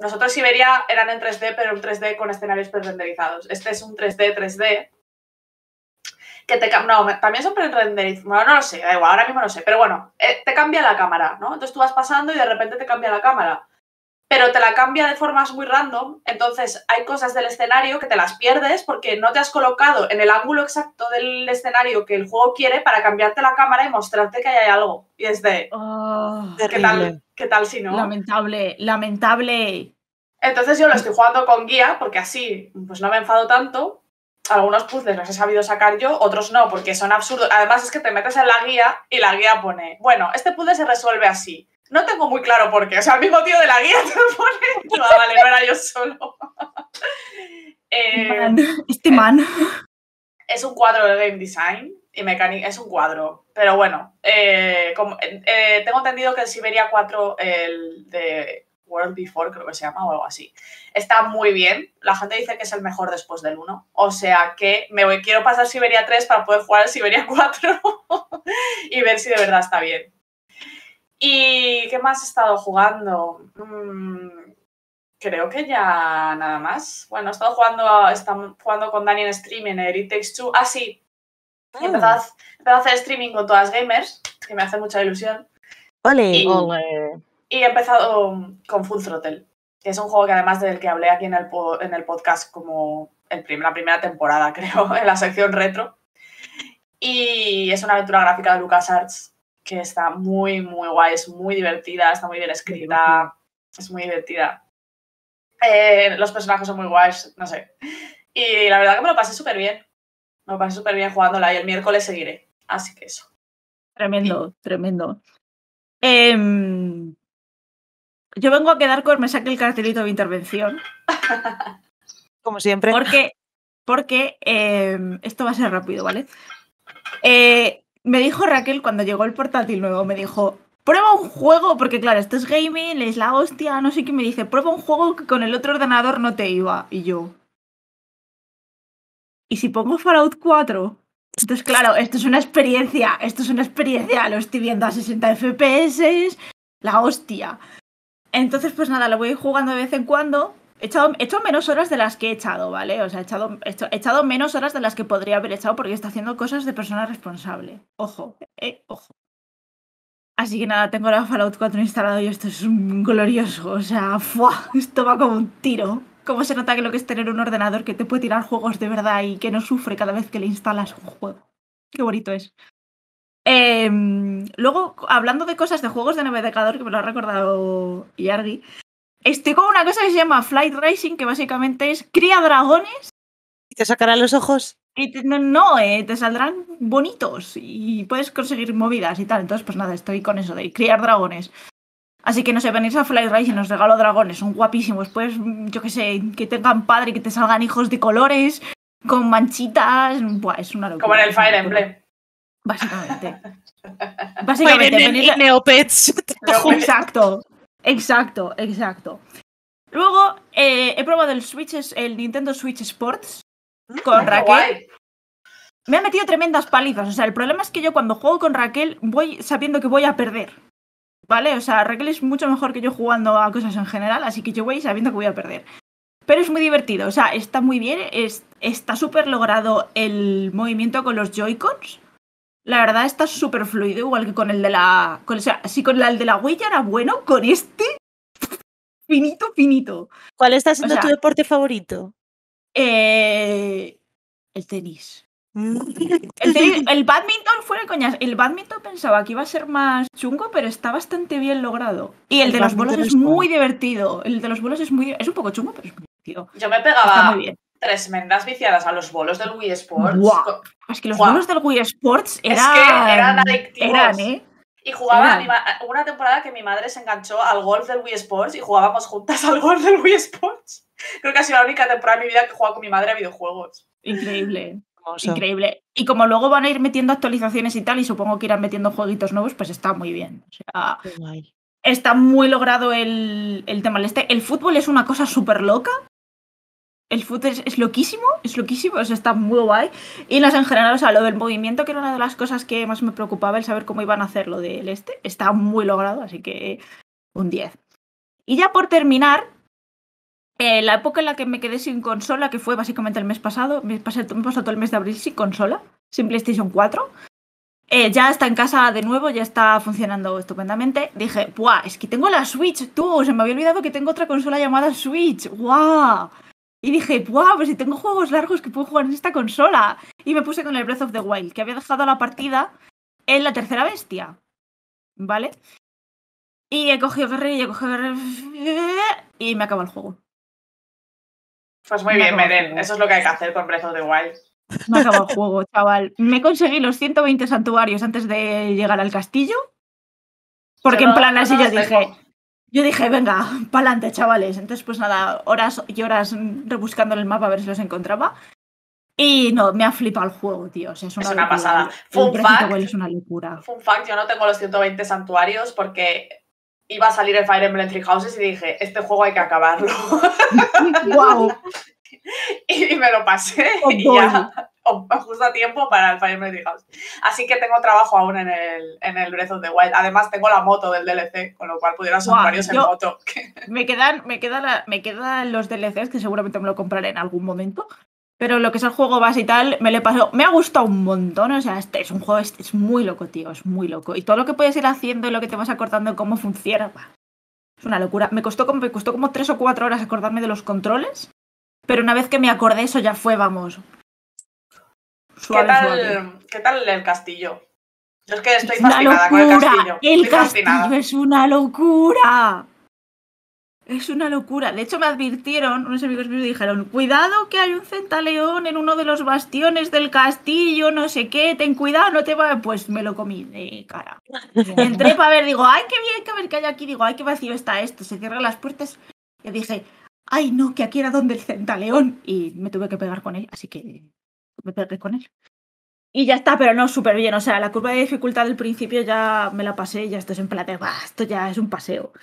Nosotros Siberia eran en 3D, pero un 3D con escenarios pre-renderizados. Este es un 3D que también son pre-renderizados. Bueno, no lo sé, da igual, ahora mismo no sé. Pero bueno, te cambia la cámara, ¿no? Entonces tú vas pasando y de repente te cambia la cámara. Pero te la cambia de formas muy random. Entonces hay cosas del escenario que te las pierdes porque no te has colocado en el ángulo exacto del escenario que el juego quiere para cambiarte la cámara y mostrarte que ahí hay algo. Y es de... ¿Qué tal si no? Lamentable. Entonces yo lo estoy jugando con guía porque así pues no me enfado tanto. Algunos puzzles los he sabido sacar yo, otros no, porque son absurdos. Además es que te metes en la guía y la guía pone, bueno, este puzzle se resuelve así. No tengo muy claro por qué. O sea, el mismo tío de la guía te pone... No, vale, no era yo solo. Man. Es un cuadro de game design y mecánica. Es un cuadro. Pero bueno, tengo entendido que el Siberia 4, el de World Before, creo que se llama, o algo así, está muy bien. La gente dice que es el mejor después del 1. O sea que quiero pasar Siberia 3 para poder jugar el Siberia 4 y ver si de verdad está bien. ¿Y qué más he estado jugando? Creo que ya nada más. Bueno, he estado jugando con Dani en stream en el It Takes Two. Ah, sí. He empezado a hacer streaming con todas gamers, que me hace mucha ilusión. ¡Ole! Y he empezado con Full Throttle, que es un juego que además del que hablé aquí en el podcast como la primera temporada, creo, en la sección retro. Y es una aventura gráfica de LucasArts que está muy, muy guay, es muy divertida, está muy bien escrita, es muy divertida. Los personajes son muy guays, no sé. Y la verdad que me lo pasé súper bien. Me lo pasé súper bien jugándola y el miércoles seguiré. Así que eso. Tremendo. Yo vengo a quedar con me saque el cartelito de intervención. Como siempre. Porque esto va a ser rápido, ¿vale? Me dijo Raquel cuando llegó el portátil nuevo, me dijo, prueba un juego, porque claro, esto es gaming, es la hostia, no sé qué, me dice, prueba un juego que con el otro ordenador no te iba. Y yo, ¿y si pongo Fallout 4? Entonces, claro, esto es una experiencia, lo estoy viendo a 60 FPS, la hostia. Entonces, pues nada, lo voy jugando de vez en cuando. He echado menos horas de las que he echado, ¿vale? O sea, he echado menos horas de las que podría haber echado porque está haciendo cosas de persona responsable. Ojo, ojo. Así que nada, tengo la Fallout 4 instalado y esto es un glorioso. O sea, ¡fua! Esto va como un tiro. ¿Cómo se nota que lo que es tener un ordenador que te puede tirar juegos de verdad y que no sufre cada vez que le instalas un juego? Qué bonito es. Luego, hablando de cosas de juegos de navegador, que me lo ha recordado Yargi, estoy con una cosa que se llama Flight Racing, que básicamente es cría dragones. ¿Y te sacarán los ojos? Y te saldrán bonitos y puedes conseguir movidas y tal. Entonces, pues nada, estoy con eso de criar dragones. Así que no sé, venís a Flight Racing, os regalo dragones, son guapísimos. Pues, yo qué sé, que tengan padre, que te salgan hijos de colores, con manchitas. Buah, es una locura. Como en el Fire Emblem. Básicamente. Venís Neopets. Exacto. Luego he probado el Nintendo Switch Sports con Raquel. Guay. Me ha metido tremendas palizas. O sea, el problema es que yo cuando juego con Raquel voy sabiendo que voy a perder. ¿Vale? O sea, Raquel es mucho mejor que yo jugando a cosas en general, así que yo voy sabiendo que voy a perder. Pero es muy divertido. O sea, está muy bien. Está súper logrado el movimiento con los Joy-Cons. La verdad está súper fluido, igual que con el de la... si con el de la Wii ya era bueno, con este... Finito. ¿Cuál está siendo tu deporte favorito? El tenis. El badminton fuera de coñas. El badminton pensaba que iba a ser más chungo, pero está bastante bien logrado. Y el de los bolos es muy divertido. El de los bolos es un poco chungo, pero es muy divertido. Yo me pegaba tremendas viciadas a los bolos del Wii Sports. Wow. Es que los bolos del Wii Sports eran adictivos. Y jugaba una temporada que mi madre se enganchó al golf del Wii Sports y jugábamos juntas al golf del Wii Sports. Creo que ha sido la única temporada de mi vida que he jugado con mi madre a videojuegos. Increíble. Y como luego van a ir metiendo actualizaciones y tal, y supongo que irán metiendo jueguitos nuevos, pues está muy bien. O sea, está muy logrado el tema. El fútbol es una cosa súper loca. El fútbol es loquísimo, o sea, está muy guay. Y en general, o sea, lo del movimiento, que era una de las cosas que más me preocupaba, el saber cómo iban a hacer lo del está muy logrado, así que un 10. Y ya por terminar, La época en la que me quedé sin consola, que fue básicamente el mes pasado, me pasó todo el mes de abril sin consola, sin PlayStation 4. Ya está en casa de nuevo, ya está funcionando estupendamente. Dije, ¡buah! Es que tengo la Switch, tú. Se me había olvidado que tengo otra consola llamada Switch. ¡Guau! Y dije, ¡buah! Pues si tengo juegos largos que puedo jugar en esta consola. Y me puse con el Breath of the Wild, que había dejado la partida en la tercera bestia. ¿Vale? Y he cogido carrera y me acaba el juego. Pues muy bien, Meren. Eso es lo que hay que hacer con Breath of the Wild. Me ha acabado el juego, chaval. Me conseguí los 120 santuarios antes de llegar al castillo. Porque en plan así yo dije, venga, pa'lante, chavales. Entonces, pues nada, horas y horas rebuscando en el mapa a ver si los encontraba. Y no, me ha flipado el juego, tío. O sea, es una pasada. Fun fact, es una locura. Fun fact, yo no tengo los 120 santuarios porque iba a salir el Fire Emblem Three Houses y dije, este juego hay que acabarlo. ¡Guau! Y me lo pasé y ya justo a tiempo para el Fire Emblem Three Houses. Así que tengo trabajo aún en el Breath of the Wild. Además tengo la moto del DLC, con lo cual pudiera santuarios en moto. Me quedan los DLCs que seguramente me lo compraré en algún momento. Pero lo que es el juego base y tal, me lo he pasado. Me ha gustado un montón. O sea, es un juego, es muy loco, tío. Es muy loco. Y todo lo que puedes ir haciendo y lo que te vas acordando de cómo funciona, es una locura. Me costó como 3 o 4 horas acordarme de los controles. Pero una vez que me acordé, eso ya fue, vamos. Suave. ¿Qué tal el castillo? Yo es que estoy fascinada con el castillo. El castillo es una locura. Es una locura. De hecho, me advirtieron, unos amigos míos dijeron, cuidado que hay un centaleón en uno de los bastiones del castillo, no sé qué, ten cuidado, no te va... Pues me lo comí de cara. Entré para ver, digo, ay, qué bien, que ver qué hay aquí, digo, ay, qué vacío está esto. Se cierran las puertas y dije, ay, no, que aquí era donde el centaleón. Y me tuve que pegar con él, así que me pegué con él. Y ya está, pero no, súper bien. O sea, la curva de dificultad del principio ya me la pasé y ya esto es en plan de, esto ya es un paseo.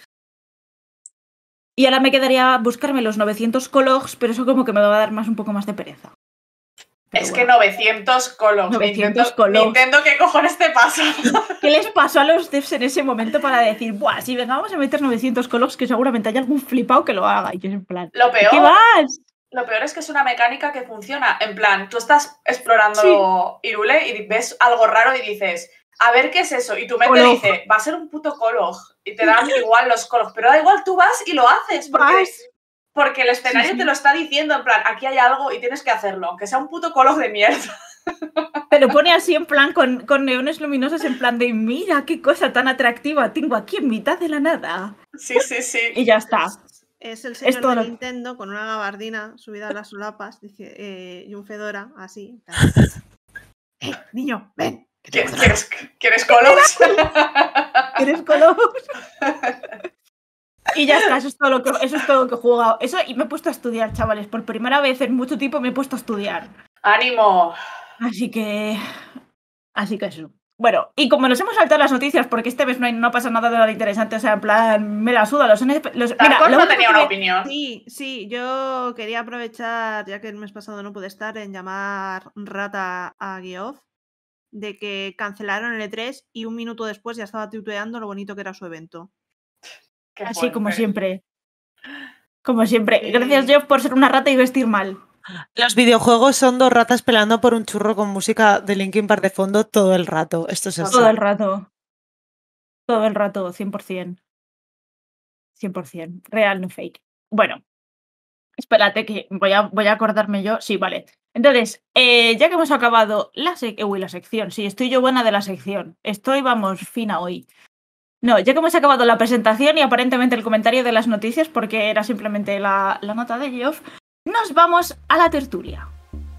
Y ahora me quedaría buscarme los 900 cologs, pero eso como que me va a dar un poco más de pereza. Pero es que 900 cologs. 900 cologs. Nintendo, ¿qué cojones te pasa? ¿Qué les pasó a los devs en ese momento para decir, buah, si venga, vamos a meter 900 cologs, que seguramente hay algún flipado que lo haga? Y yo en plan, ¿qué vas? Lo peor es que es una mecánica que funciona. En plan, tú estás explorando Hyrule y ves algo raro y dices, a ver qué es eso. Y tu mente dice, va a ser un puto colog. Y te dan igual los cologs. Pero da igual, tú vas y lo haces. Porque el escenario te lo está diciendo. En plan, aquí hay algo y tienes que hacerlo. Aunque sea un puto colog de mierda. Te lo pone así en plan con neones luminosos en plan de, mira qué cosa tan atractiva tengo aquí en mitad de la nada. Sí. Y ya está. Es el señor de Nintendo con una gabardina subida a las solapas, dice, y un fedora así. Niño, ven. ¿Quieres cologs? ¿Quieres cologs? Y ya está, eso es todo lo que he jugado. Eso, y me he puesto a estudiar, chavales. Por primera vez en mucho tiempo me he puesto a estudiar. ¡Ánimo! Así que eso. Bueno, y como nos hemos saltado las noticias, porque esta vez no pasa nada de nada interesante, o sea, en plan, me la suda. Mira, no tenía una opinión. Sí, yo quería aprovechar, ya que el mes pasado no pude estar, en llamar rata a Geoff, de que cancelaron el E3 y un minuto después ya estaba tuiteando lo bonito que era su evento. Así como siempre. Como siempre. Gracias, Geoff, por ser una rata y vestir mal. Los videojuegos son 2 ratas peleando por un churro con música de Linkin Park de fondo todo el rato. Esto es así. Todo el rato. Todo el rato, 100%. 100%. Real, no fake. Bueno. Espérate que voy a acordarme yo. Sí, vale. Entonces, ya que hemos acabado la sección. Sí, estoy yo buena de la sección. Estoy, vamos, fina hoy. No, ya que hemos acabado la presentación y aparentemente el comentario de las noticias, porque era simplemente la nota de Geoff, nos vamos a la tertulia.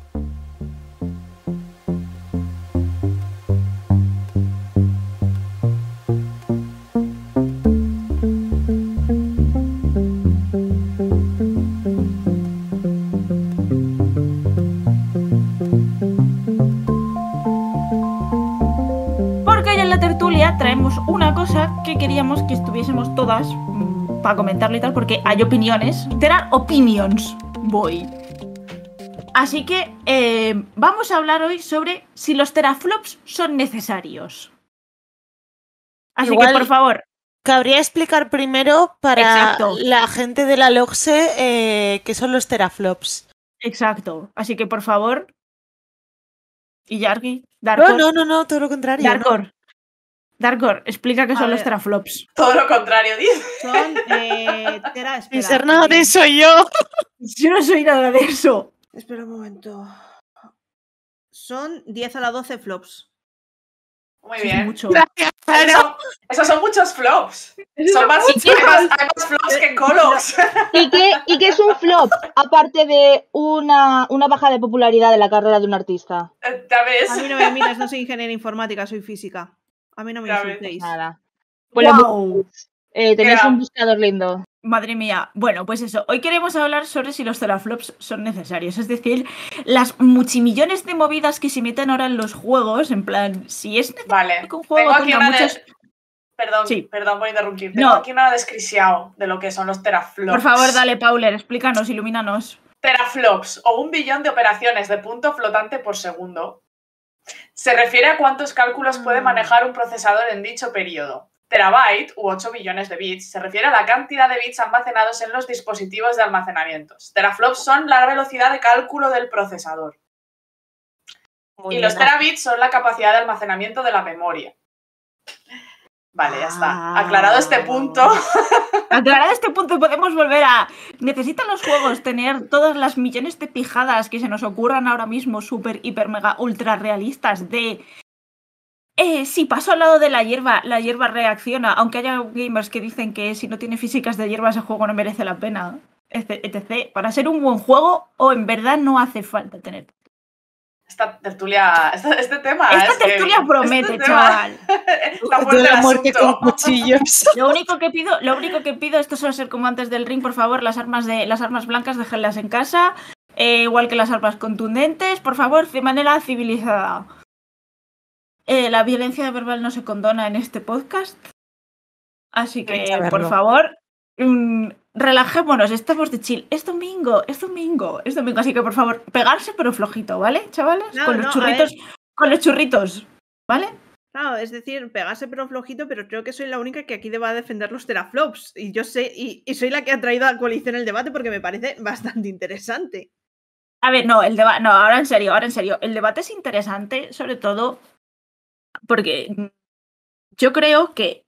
Porque hoy en la tertulia traemos una cosa que queríamos que estuviésemos todas para comentarlo y tal, porque hay opiniones. There are opinions. Voy. Así que vamos a hablar hoy sobre si los teraflops son necesarios. Así que, por favor, Cabría explicar primero para Exacto. la gente de la LOGSE qué son los teraflops. Exacto. Así que, por favor... ¿Y Yargi? No, todo lo contrario. Darkor, explica qué A son los ver. teraflops. Todo lo contrario, dice. Son Sin ser nada de eso yo. Yo no soy nada de eso. Espera un momento. Son 10 a la 12 flops. Muy Eso es bien. mucho. Gracias, Sara. Esos son muchos flops. Eso Son más, es mucho. hay más flops que colos. ¿Y qué es un flop? Aparte de una baja de popularidad de la carrera de un artista. ¿Ya ves? A mí no me mires, no soy ingeniera informática, soy física. A mí no me Ya ves. insultéis. Nada. Pues lo Guau. tenéis Mira. un buscador lindo. Madre mía. Bueno, pues eso. Hoy queremos hablar sobre si los teraflops son necesarios. Es decir, las multimillones de movidas que se meten ahora en los juegos. En plan, si es necesario Vale. que un juego Tengo aquí tenga una muchos... Perdón, Sí. perdón por interrumpir. Tengo No. aquí una descripción de lo que son los teraflops. Por favor, dale, Pauler, explícanos, ilumínanos. Teraflops o 1 billón de operaciones de punto flotante por segundo. Se refiere a cuántos cálculos puede manejar un procesador en dicho periodo. Terabyte, u 8 billones de bits, se refiere a la cantidad de bits almacenados en los dispositivos de almacenamiento. Teraflops son la velocidad de cálculo del procesador. Y los terabits son la capacidad de almacenamiento de la memoria. Vale, ya está. Aclarado este punto. Aclarado este punto, podemos volver a... ¿Necesitan los juegos tener todas las millones de pijadas que se nos ocurran ahora mismo súper, hiper, mega, ultra realistas de... si paso al lado de la hierba reacciona, aunque haya gamers que dicen que si no tiene físicas de hierba ese juego no merece la pena, etc. Para ser un buen juego, o en verdad no hace falta tener... Esta tertulia, este tema. Esta tertulia promete, chaval. Está fuerte De la el muerte asunto. con cuchillos. Lo único que pido, esto suele ser como antes del ring, por favor, las armas blancas déjenlas en casa, igual que las armas contundentes, por favor, de manera civilizada. La violencia verbal no se condona en este podcast, así que, por favor, relajémonos, estamos de chill. Es domingo, así que, por favor, pegarse pero flojito, ¿vale, chavales? No, con los no, churritos, ¿vale? Claro, es decir, pegarse pero flojito, pero creo que soy la única que aquí deba defender los teraflops. Y yo sé, y soy la que ha traído a coalición el debate porque me parece bastante interesante. A ver, no, ahora en serio. El debate es interesante, sobre todo porque yo creo que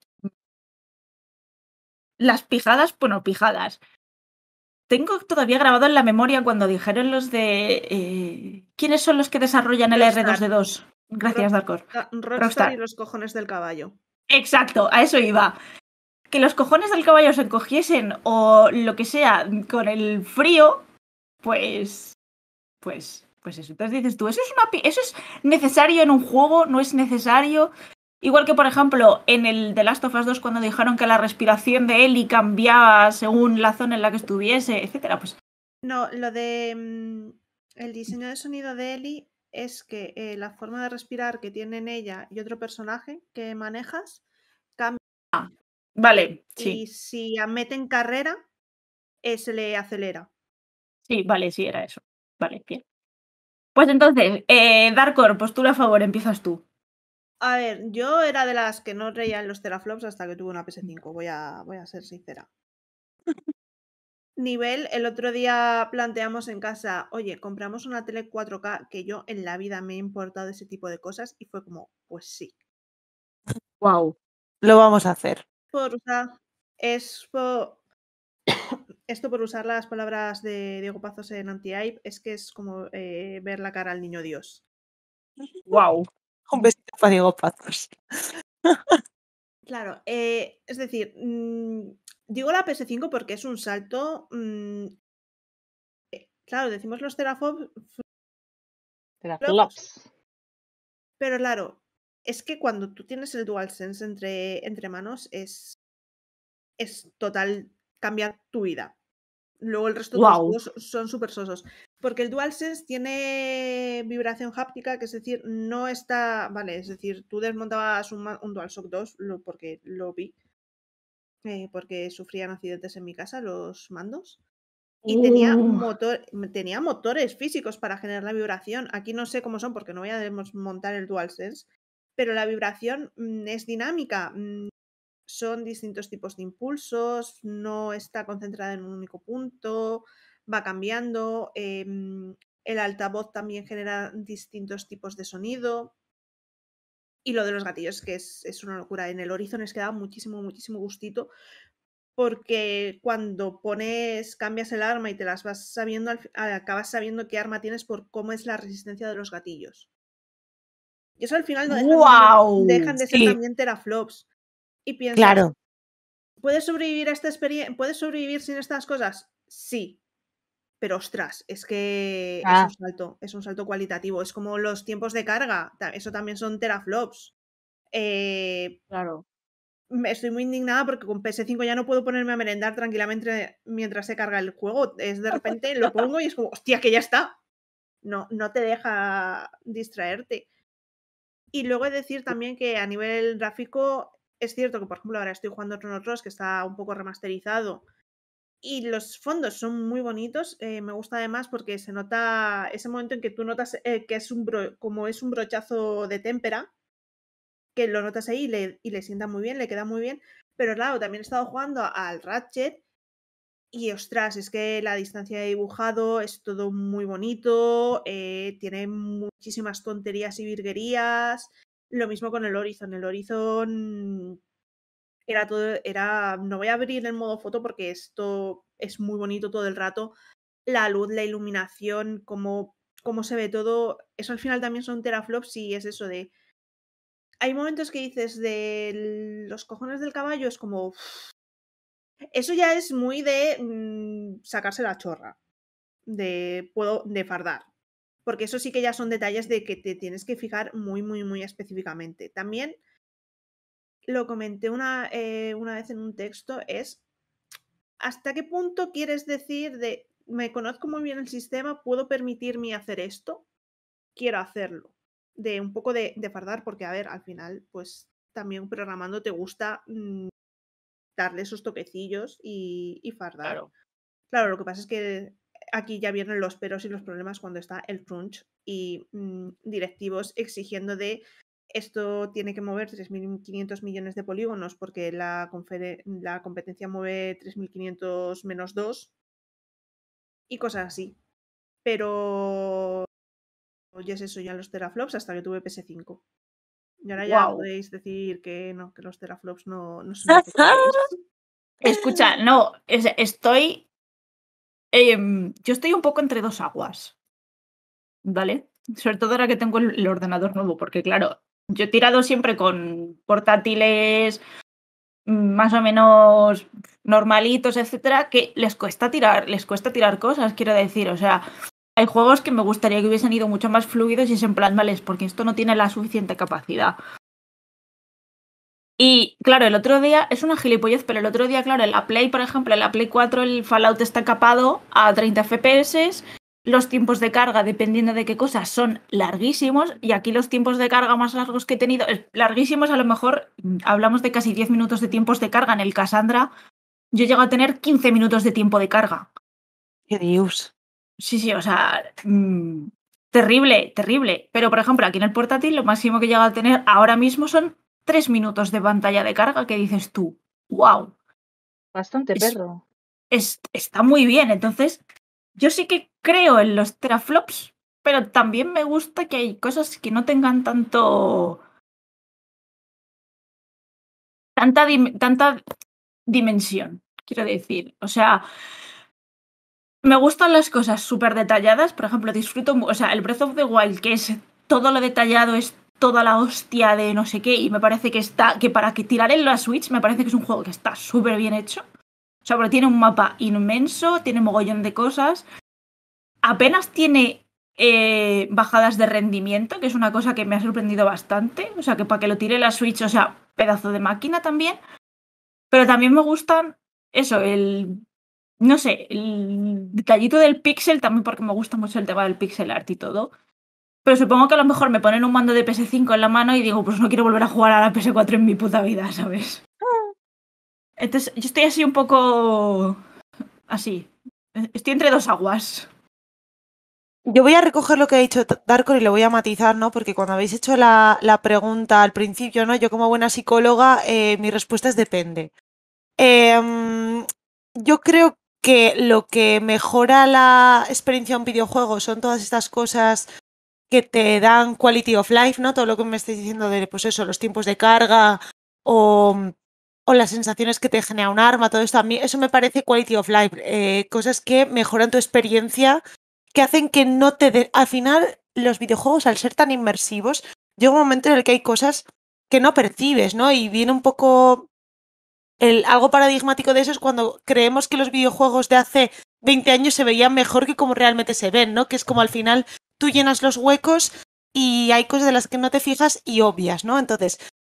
las pijadas. Tengo todavía grabado en la memoria cuando dijeron los de... ¿quiénes son los que desarrollan el R2D2? Gracias, Darkor. Rockstar y los cojones del caballo. Exacto, a eso iba. Que los cojones del caballo se encogiesen o lo que sea con el frío, pues eso. Entonces dices tú, ¿eso es necesario en un juego? ¿No es necesario? Igual que, por ejemplo, en el The Last of Us 2, cuando dijeron que la respiración de Ellie cambiaba según la zona en la que estuviese, etcétera, pues... No, lo de... el diseño de sonido de Ellie es que la forma de respirar que tienen ella y otro personaje que manejas cambia. Vale, sí. Y si a mete en carrera, se le acelera. Sí, vale, sí, era eso. Vale, bien. Pues entonces, Darkor, postula a favor, empiezas tú. A ver, yo era de las que no reía en los teraflops hasta que tuve una PS5, voy a ser sincera. Nivel, el otro día planteamos en casa, oye, compramos una tele 4K, que yo en la vida me he importado ese tipo de cosas, y fue como, pues sí. Wow. Lo vamos a hacer. Esto por usar las palabras de Diego Pazos en Anti-Hype, es que es como ver la cara al niño Dios. Wow. Un besito para Diego Pazos. Claro, es decir, digo la PS5 porque es un salto. Claro, decimos los teraflops, pero claro, es que cuando tú tienes el DualSense entre manos es total cambiar tu vida. Luego el resto de los juegos son súper sosos. Porque el DualSense tiene vibración háptica, que es decir, no está... Vale, es decir, tú desmontabas un DualShock 2 porque lo vi. Porque sufrían accidentes en mi casa los mandos. Y tenía motores físicos para generar la vibración. Aquí no sé cómo son porque no voy a desmontar el DualSense. Pero la vibración es dinámica. son distintos tipos de impulsos, no está concentrada en un único punto, va cambiando. El altavoz también genera distintos tipos de sonido. Y lo de los gatillos, que es una locura. En el Horizon es que da muchísimo, muchísimo gustito. Porque cuando cambias el arma y te las vas sabiendo, acabas sabiendo qué arma tienes por cómo es la resistencia de los gatillos. Y eso al final no dejan de ser también teraflops. Y piensas, Claro. ¿puedes sobrevivir a esta experiencia? ¿Puedes sobrevivir sin estas cosas? Sí. Pero ostras, es que es un salto cualitativo. Es como los tiempos de carga. Eso también son teraflops. Claro. Estoy muy indignada porque con PS5 ya no puedo ponerme a merendar tranquilamente mientras se carga el juego. Es de repente lo pongo y es como, hostia, que ya está. No te deja distraerte. Y luego he de decir también que a nivel gráfico es cierto que, por ejemplo, ahora estoy jugando Chrono Cross, que está un poco remasterizado. Y los fondos son muy bonitos. Me gusta además porque se nota ese momento en que tú notas que es como es un brochazo de témpera, que lo notas ahí y le sienta muy bien, le queda muy bien. Pero claro, también he estado jugando al Ratchet y ostras, es que la distancia de dibujado es todo muy bonito, tiene muchísimas tonterías y virguerías. Lo mismo con el Horizon. El Horizon no voy a abrir el modo foto porque esto es muy bonito todo el rato. La luz, la iluminación, cómo se ve todo. Eso al final también son teraflops y es eso de... Hay momentos que dices de los cojones del caballo, es como... Eso ya es muy de sacarse la chorra, de fardar. Porque eso sí que ya son detalles de que te tienes que fijar muy, muy, muy específicamente. También lo comenté una vez en un texto, es ¿hasta qué punto quieres decir de me conozco muy bien el sistema, puedo permitirme hacer esto? Quiero hacerlo. De un poco de fardar, porque a ver, al final, pues también programando te gusta darle esos toquecillos y fardar. Claro, lo que pasa es que aquí ya vienen los peros y los problemas cuando está el crunch y directivos exigiendo de esto tiene que mover 3.500 millones de polígonos porque la competencia mueve 3.500 menos 2 y cosas así. Pero ya es eso, ya los teraflops hasta que tuve PS5. Y ahora ya podéis decir que no, que los teraflops no son necesarios. Escucha, no, estoy... yo estoy un poco entre dos aguas, ¿vale? Sobre todo ahora que tengo el ordenador nuevo, porque claro, yo he tirado siempre con portátiles más o menos normalitos, etcétera, que les cuesta tirar cosas, quiero decir, o sea, hay juegos que me gustaría que hubiesen ido mucho más fluidos y es en plan, vale, es porque esto no tiene la suficiente capacidad. Y claro, el otro día, es una gilipollez, pero el otro día, claro, en la Play, por ejemplo, en la Play 4 el Fallout está capado a 30 FPS, los tiempos de carga, dependiendo de qué cosas, son larguísimos, y aquí los tiempos de carga más largos que he tenido, larguísimos, a lo mejor hablamos de casi 10 minutos de tiempos de carga. En el Cassandra yo llego a tener 15 minutos de tiempo de carga. ¡Qué Dios! Sí, o sea, terrible, terrible. Pero, por ejemplo, aquí en el portátil lo máximo que llega a tener ahora mismo son 3 minutos de pantalla de carga, que dices tú, wow. Bastante perro. Está muy bien. Entonces, yo sí que creo en los teraflops, pero también me gusta que hay cosas que no tengan tanta dimensión, quiero decir. O sea, me gustan las cosas súper detalladas. Por ejemplo, disfruto, o sea, el Breath of the Wild, que es todo lo detallado, es toda la hostia de no sé qué, y me parece que para que tirar en la Switch, me parece que es un juego que está súper bien hecho. O sea, porque tiene un mapa inmenso, tiene mogollón de cosas. Apenas tiene bajadas de rendimiento, que es una cosa que me ha sorprendido bastante. O sea, que para que lo tire la Switch, o sea, pedazo de máquina también. Pero también me gustan eso, no sé, el detallito del pixel, también porque me gusta mucho el tema del pixel art y todo. Pero supongo que a lo mejor me ponen un mando de PS5 en la mano y digo, pues no quiero volver a jugar a la PS4 en mi puta vida, ¿sabes? Entonces, yo estoy así un poco... así. Estoy entre dos aguas. Yo voy a recoger lo que ha dicho Darko y lo voy a matizar, ¿no? Porque cuando habéis hecho la pregunta al principio, ¿no? Yo como buena psicóloga, mi respuesta es depende. Yo creo que lo que mejora la experiencia de un videojuego son todas estas cosas que te dan quality of life, ¿no? Todo lo que me estáis diciendo de, pues eso, los tiempos de carga o las sensaciones que te genera un arma, todo esto. A mí eso me parece quality of life, cosas que mejoran tu experiencia, que hacen que no te... Al final, los videojuegos, al ser tan inmersivos, llega un momento en el que hay cosas que no percibes, ¿no? Y viene un poco... algo paradigmático de eso es cuando creemos que los videojuegos de hace 20 años se veían mejor que como realmente se ven, ¿no? Que es como al final tú llenas los huecos y hay cosas de las que no te fijas y obvias, ¿no? Entonces,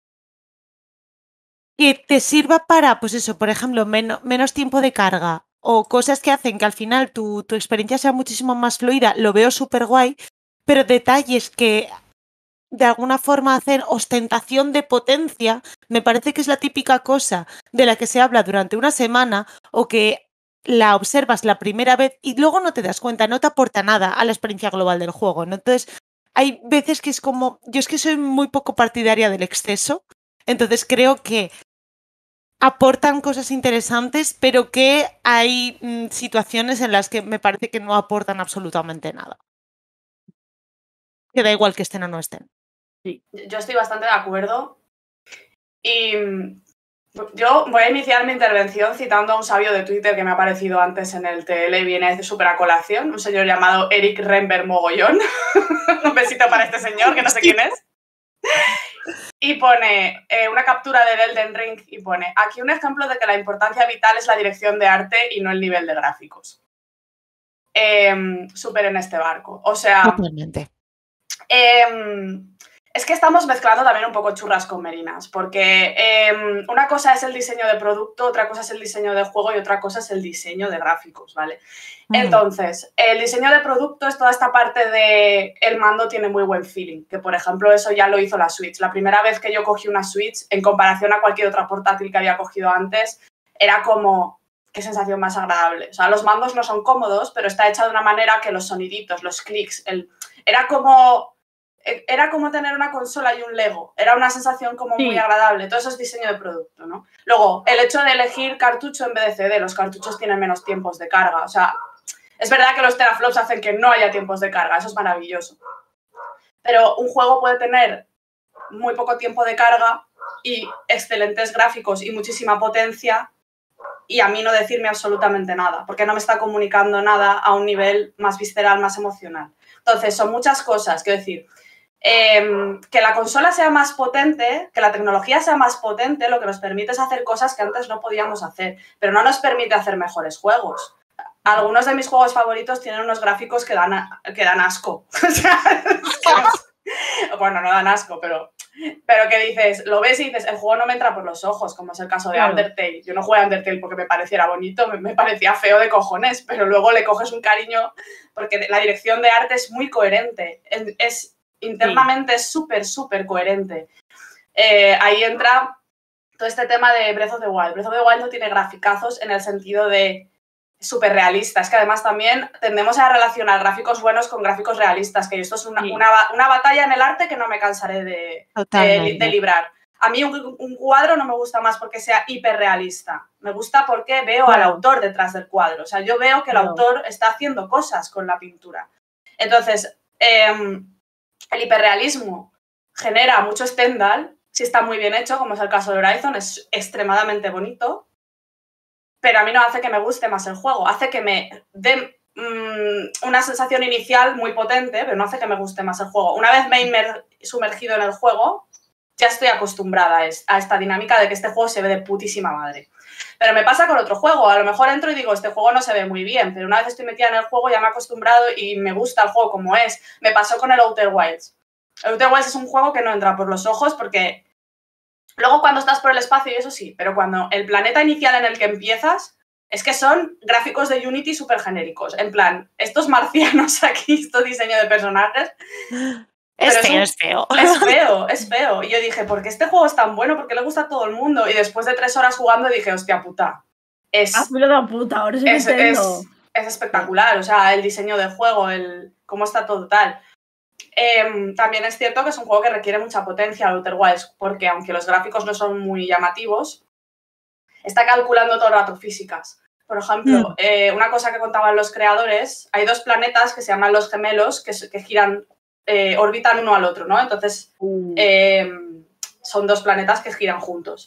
que te sirva para, pues eso, por ejemplo, menos tiempo de carga o cosas que hacen que al final tu experiencia sea muchísimo más fluida, lo veo súper guay, pero detalles que de alguna forma hacen ostentación de potencia, me parece que es la típica cosa de la que se habla durante una semana o que la observas la primera vez y luego no te das cuenta, no te aporta nada a la experiencia global del juego, ¿no? Entonces, hay veces que es como, yo es que soy muy poco partidaria del exceso, entonces creo que aportan cosas interesantes, pero que hay situaciones en las que me parece que no aportan absolutamente nada. Que da igual que estén o no estén. Sí. Yo estoy bastante de acuerdo y yo voy a iniciar mi intervención citando a un sabio de Twitter que me ha aparecido antes en el TL y viene súper a colación, un señor llamado Eric Rember Mogollón. Un besito para este señor, que no sé quién es. Y pone una captura del Elden Ring y pone, aquí un ejemplo de que la importancia vital es la dirección de arte y no el nivel de gráficos. Súper en este barco. O sea... Totalmente. Es que estamos mezclando también un poco churras con merinas, porque una cosa es el diseño de producto, otra cosa es el diseño de juego y otra cosa es el diseño de gráficos, ¿vale? Entonces, el diseño de producto es toda esta parte de el mando tiene muy buen feeling, que por ejemplo eso ya lo hizo la Switch. La primera vez que yo cogí una Switch, en comparación a cualquier otra portátil que había cogido antes, era como... qué sensación más agradable. O sea, los mandos no son cómodos, pero está hecha de una manera que los soniditos, los clics, era como tener una consola y un Lego. Era una sensación como muy agradable. Todo eso es diseño de producto, ¿no? Luego, el hecho de elegir cartucho en vez de CD. Los cartuchos tienen menos tiempos de carga. O sea, es verdad que los teraflops hacen que no haya tiempos de carga. Eso es maravilloso. Pero un juego puede tener muy poco tiempo de carga y excelentes gráficos y muchísima potencia y a mí no decirme absolutamente nada, porque no me está comunicando nada a un nivel más visceral, más emocional. Entonces, son muchas cosas. Quiero decir, que la consola sea más potente, que la tecnología sea más potente, lo que nos permite es hacer cosas que antes no podíamos hacer, pero no nos permite hacer mejores juegos. Algunos de mis juegos favoritos tienen unos gráficos que dan asco. Bueno, no dan asco, pero que dices, lo ves y dices, el juego no me entra por los ojos, como es el caso de Undertale. Yo no jugué a Undertale porque me pareciera bonito, me parecía feo de cojones, pero luego le coges un cariño porque la dirección de arte es muy coherente, es internamente súper, súper coherente. Ahí entra todo este tema de Breath of the Wild. Breath of the Wild no tiene graficazos en el sentido de súper realista. Es que además también tendemos a relacionar gráficos buenos con gráficos realistas, que esto es una batalla en el arte que no me cansaré de librar. A mí un cuadro no me gusta más porque sea hiperrealista. Me gusta porque veo al autor detrás del cuadro. O sea, yo veo que el autor está haciendo cosas con la pintura. Entonces, el hiperrealismo genera mucho Stendhal, si está muy bien hecho, como es el caso de Horizon, es extremadamente bonito, pero a mí no hace que me guste más el juego, hace que me dé una sensación inicial muy potente, pero no hace que me guste más el juego. Una vez me he sumergido en el juego, ya estoy acostumbrada a esta dinámica de que este juego se ve de putísima madre. Pero me pasa con otro juego, a lo mejor entro y digo, este juego no se ve muy bien, pero una vez estoy metida en el juego ya me he acostumbrado y me gusta el juego como es. Me pasó con el Outer Wilds. El Outer Wilds es un juego que no entra por los ojos porque luego cuando estás por el espacio y eso sí, pero cuando el planeta inicial en el que empiezas es que son gráficos de Unity súper genéricos. En plan, estos marcianos aquí, estos diseños de personajes... Es feo. Es feo. Y yo dije, ¿por qué este juego es tan bueno? ¿Por qué le gusta a todo el mundo? Y después de 3 horas jugando dije, hostia puta. Es espectacular. O sea, el diseño de juego, cómo está todo tal. También es cierto que es un juego que requiere mucha potencia, el Outer Wilds, porque aunque los gráficos no son muy llamativos, está calculando todo el rato físicas. Por ejemplo, una cosa que contaban los creadores, hay 2 planetas que se llaman los gemelos que giran, orbitan uno al otro, ¿no? Entonces, son 2 planetas que giran juntos.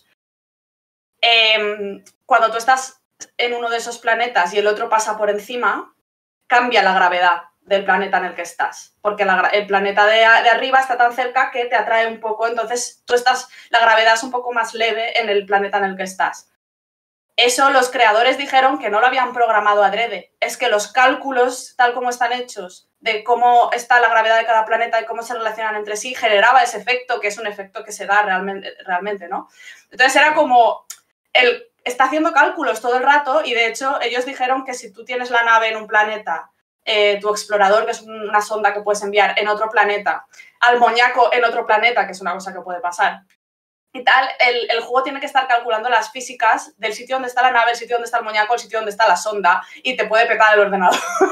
Cuando tú estás en uno de esos planetas y el otro pasa por encima, cambia la gravedad del planeta en el que estás, porque el planeta de arriba está tan cerca que te atrae un poco, entonces la gravedad es un poco más leve en el planeta en el que estás. Eso los creadores dijeron que no lo habían programado adrede, es que los cálculos, tal como están hechos, de cómo está la gravedad de cada planeta y cómo se relacionan entre sí, generaba ese efecto, que es un efecto que se da realmente, ¿no? Entonces era como, está haciendo cálculos todo el rato y de hecho ellos dijeron que si tú tienes la nave en un planeta, tu explorador, que es una sonda que puedes enviar en otro planeta, al moñaco en otro planeta, que es una cosa que puede pasar, y tal, el juego tiene que estar calculando las físicas del sitio donde está la nave, el sitio donde está el moñaco, el sitio donde está la sonda, y te puede petar el ordenador.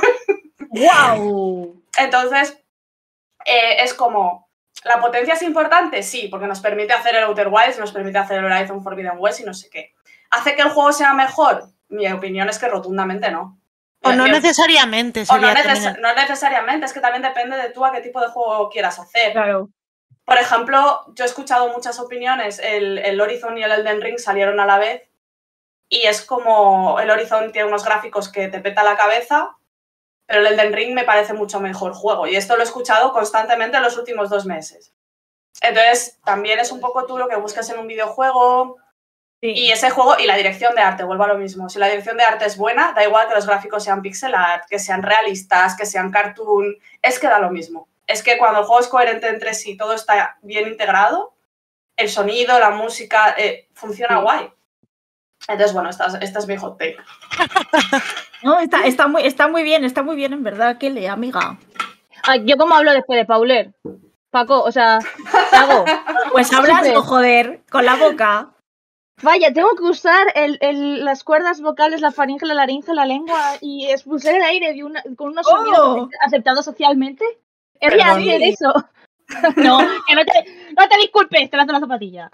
¡Guau! Entonces, es como, ¿la potencia es importante? Sí, porque nos permite hacer el Outer Wilds, nos permite hacer el Horizon Forbidden West y no sé qué. ¿Hace que el juego sea mejor? Mi opinión es que rotundamente no. O no necesariamente. O no necesariamente, es que también depende de tú a qué tipo de juego quieras hacer. Claro. Por ejemplo, yo he escuchado muchas opiniones, el Horizon y el Elden Ring salieron a la vez y es como el Horizon tiene unos gráficos que te peta la cabeza, pero el Elden Ring me parece mucho mejor juego y esto lo he escuchado constantemente en los últimos 2 meses. Entonces, también es un poco tú lo que buscas en un videojuego. Sí. Y ese juego y la dirección de arte, vuelvo a lo mismo. Si la dirección de arte es buena, da igual que los gráficos sean pixel art, que sean realistas, que sean cartoon, es que da lo mismo. Es que cuando el juego es coherente entre sí, todo está bien integrado, el sonido, la música, funciona guay. Entonces, bueno, esta es mi hot take. No, está muy bien en verdad, Kele, amiga. Yo como hablo después de Pauler, Paco, o sea, ¿qué hago? Pues hablando, joder, con la boca. Vaya, tengo que usar las cuerdas vocales, la faringe, la laringe, la lengua y expulsar el aire con unos sonidos aceptados socialmente. ¿Es real hacer eso? No, que no te disculpes, te lanzo la zapatilla.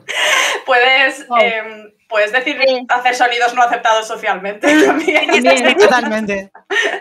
Puedes decir hacer sonidos no aceptados socialmente también. Totalmente.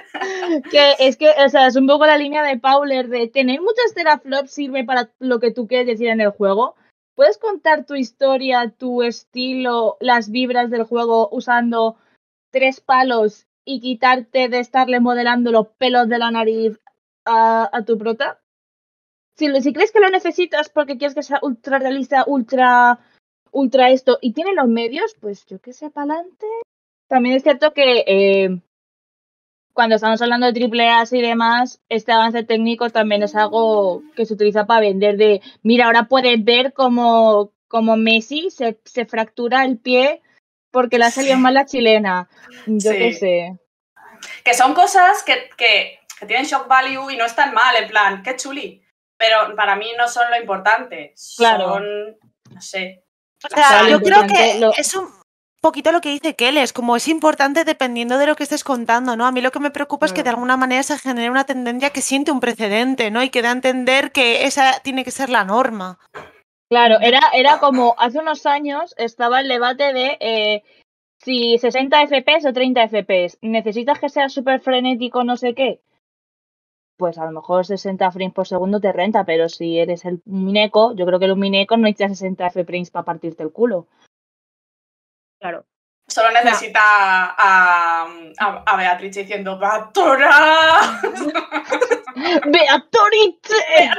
O sea, es un poco la línea de Pauler de tener muchas teraflops sirve para lo que tú quieres decir en el juego. ¿Puedes contar tu historia, tu estilo, las vibras del juego usando 3 palos y quitarte de estarle modelando los pelos de la nariz a tu prota? Si crees que lo necesitas porque quieres que sea ultra realista, ultra esto, y tiene los medios, pues yo qué sé, para adelante. También es cierto que cuando estamos hablando de AAA y demás, este avance técnico también es algo que se utiliza para vender mira, ahora puedes ver como Messi se fractura el pie porque le ha salido mal la chilena. Yo qué sé. Que son cosas que tienen shock value y no están mal, en plan, qué chuli. Pero para mí no son lo importante. Claro. Son, no sé. O sea, yo creo que es un poquito lo que dice Kele, es como es importante dependiendo de lo que estés contando, ¿no? A mí lo que me preocupa es que de alguna manera se genere una tendencia que siente un precedente, ¿no? Y que da a entender que esa tiene que ser la norma. Claro, era como hace unos años estaba el debate de si 60 FPS o 30 FPS. ¿Necesitas que sea súper frenético no sé qué? Pues a lo mejor 60 frames por segundo te renta, pero si eres el Mineco, yo creo que el Mineco no necesita 60 FPS para partirte el culo. Claro. Solo necesita a Beatriz diciendo ¡Batora! ¡Beatrice!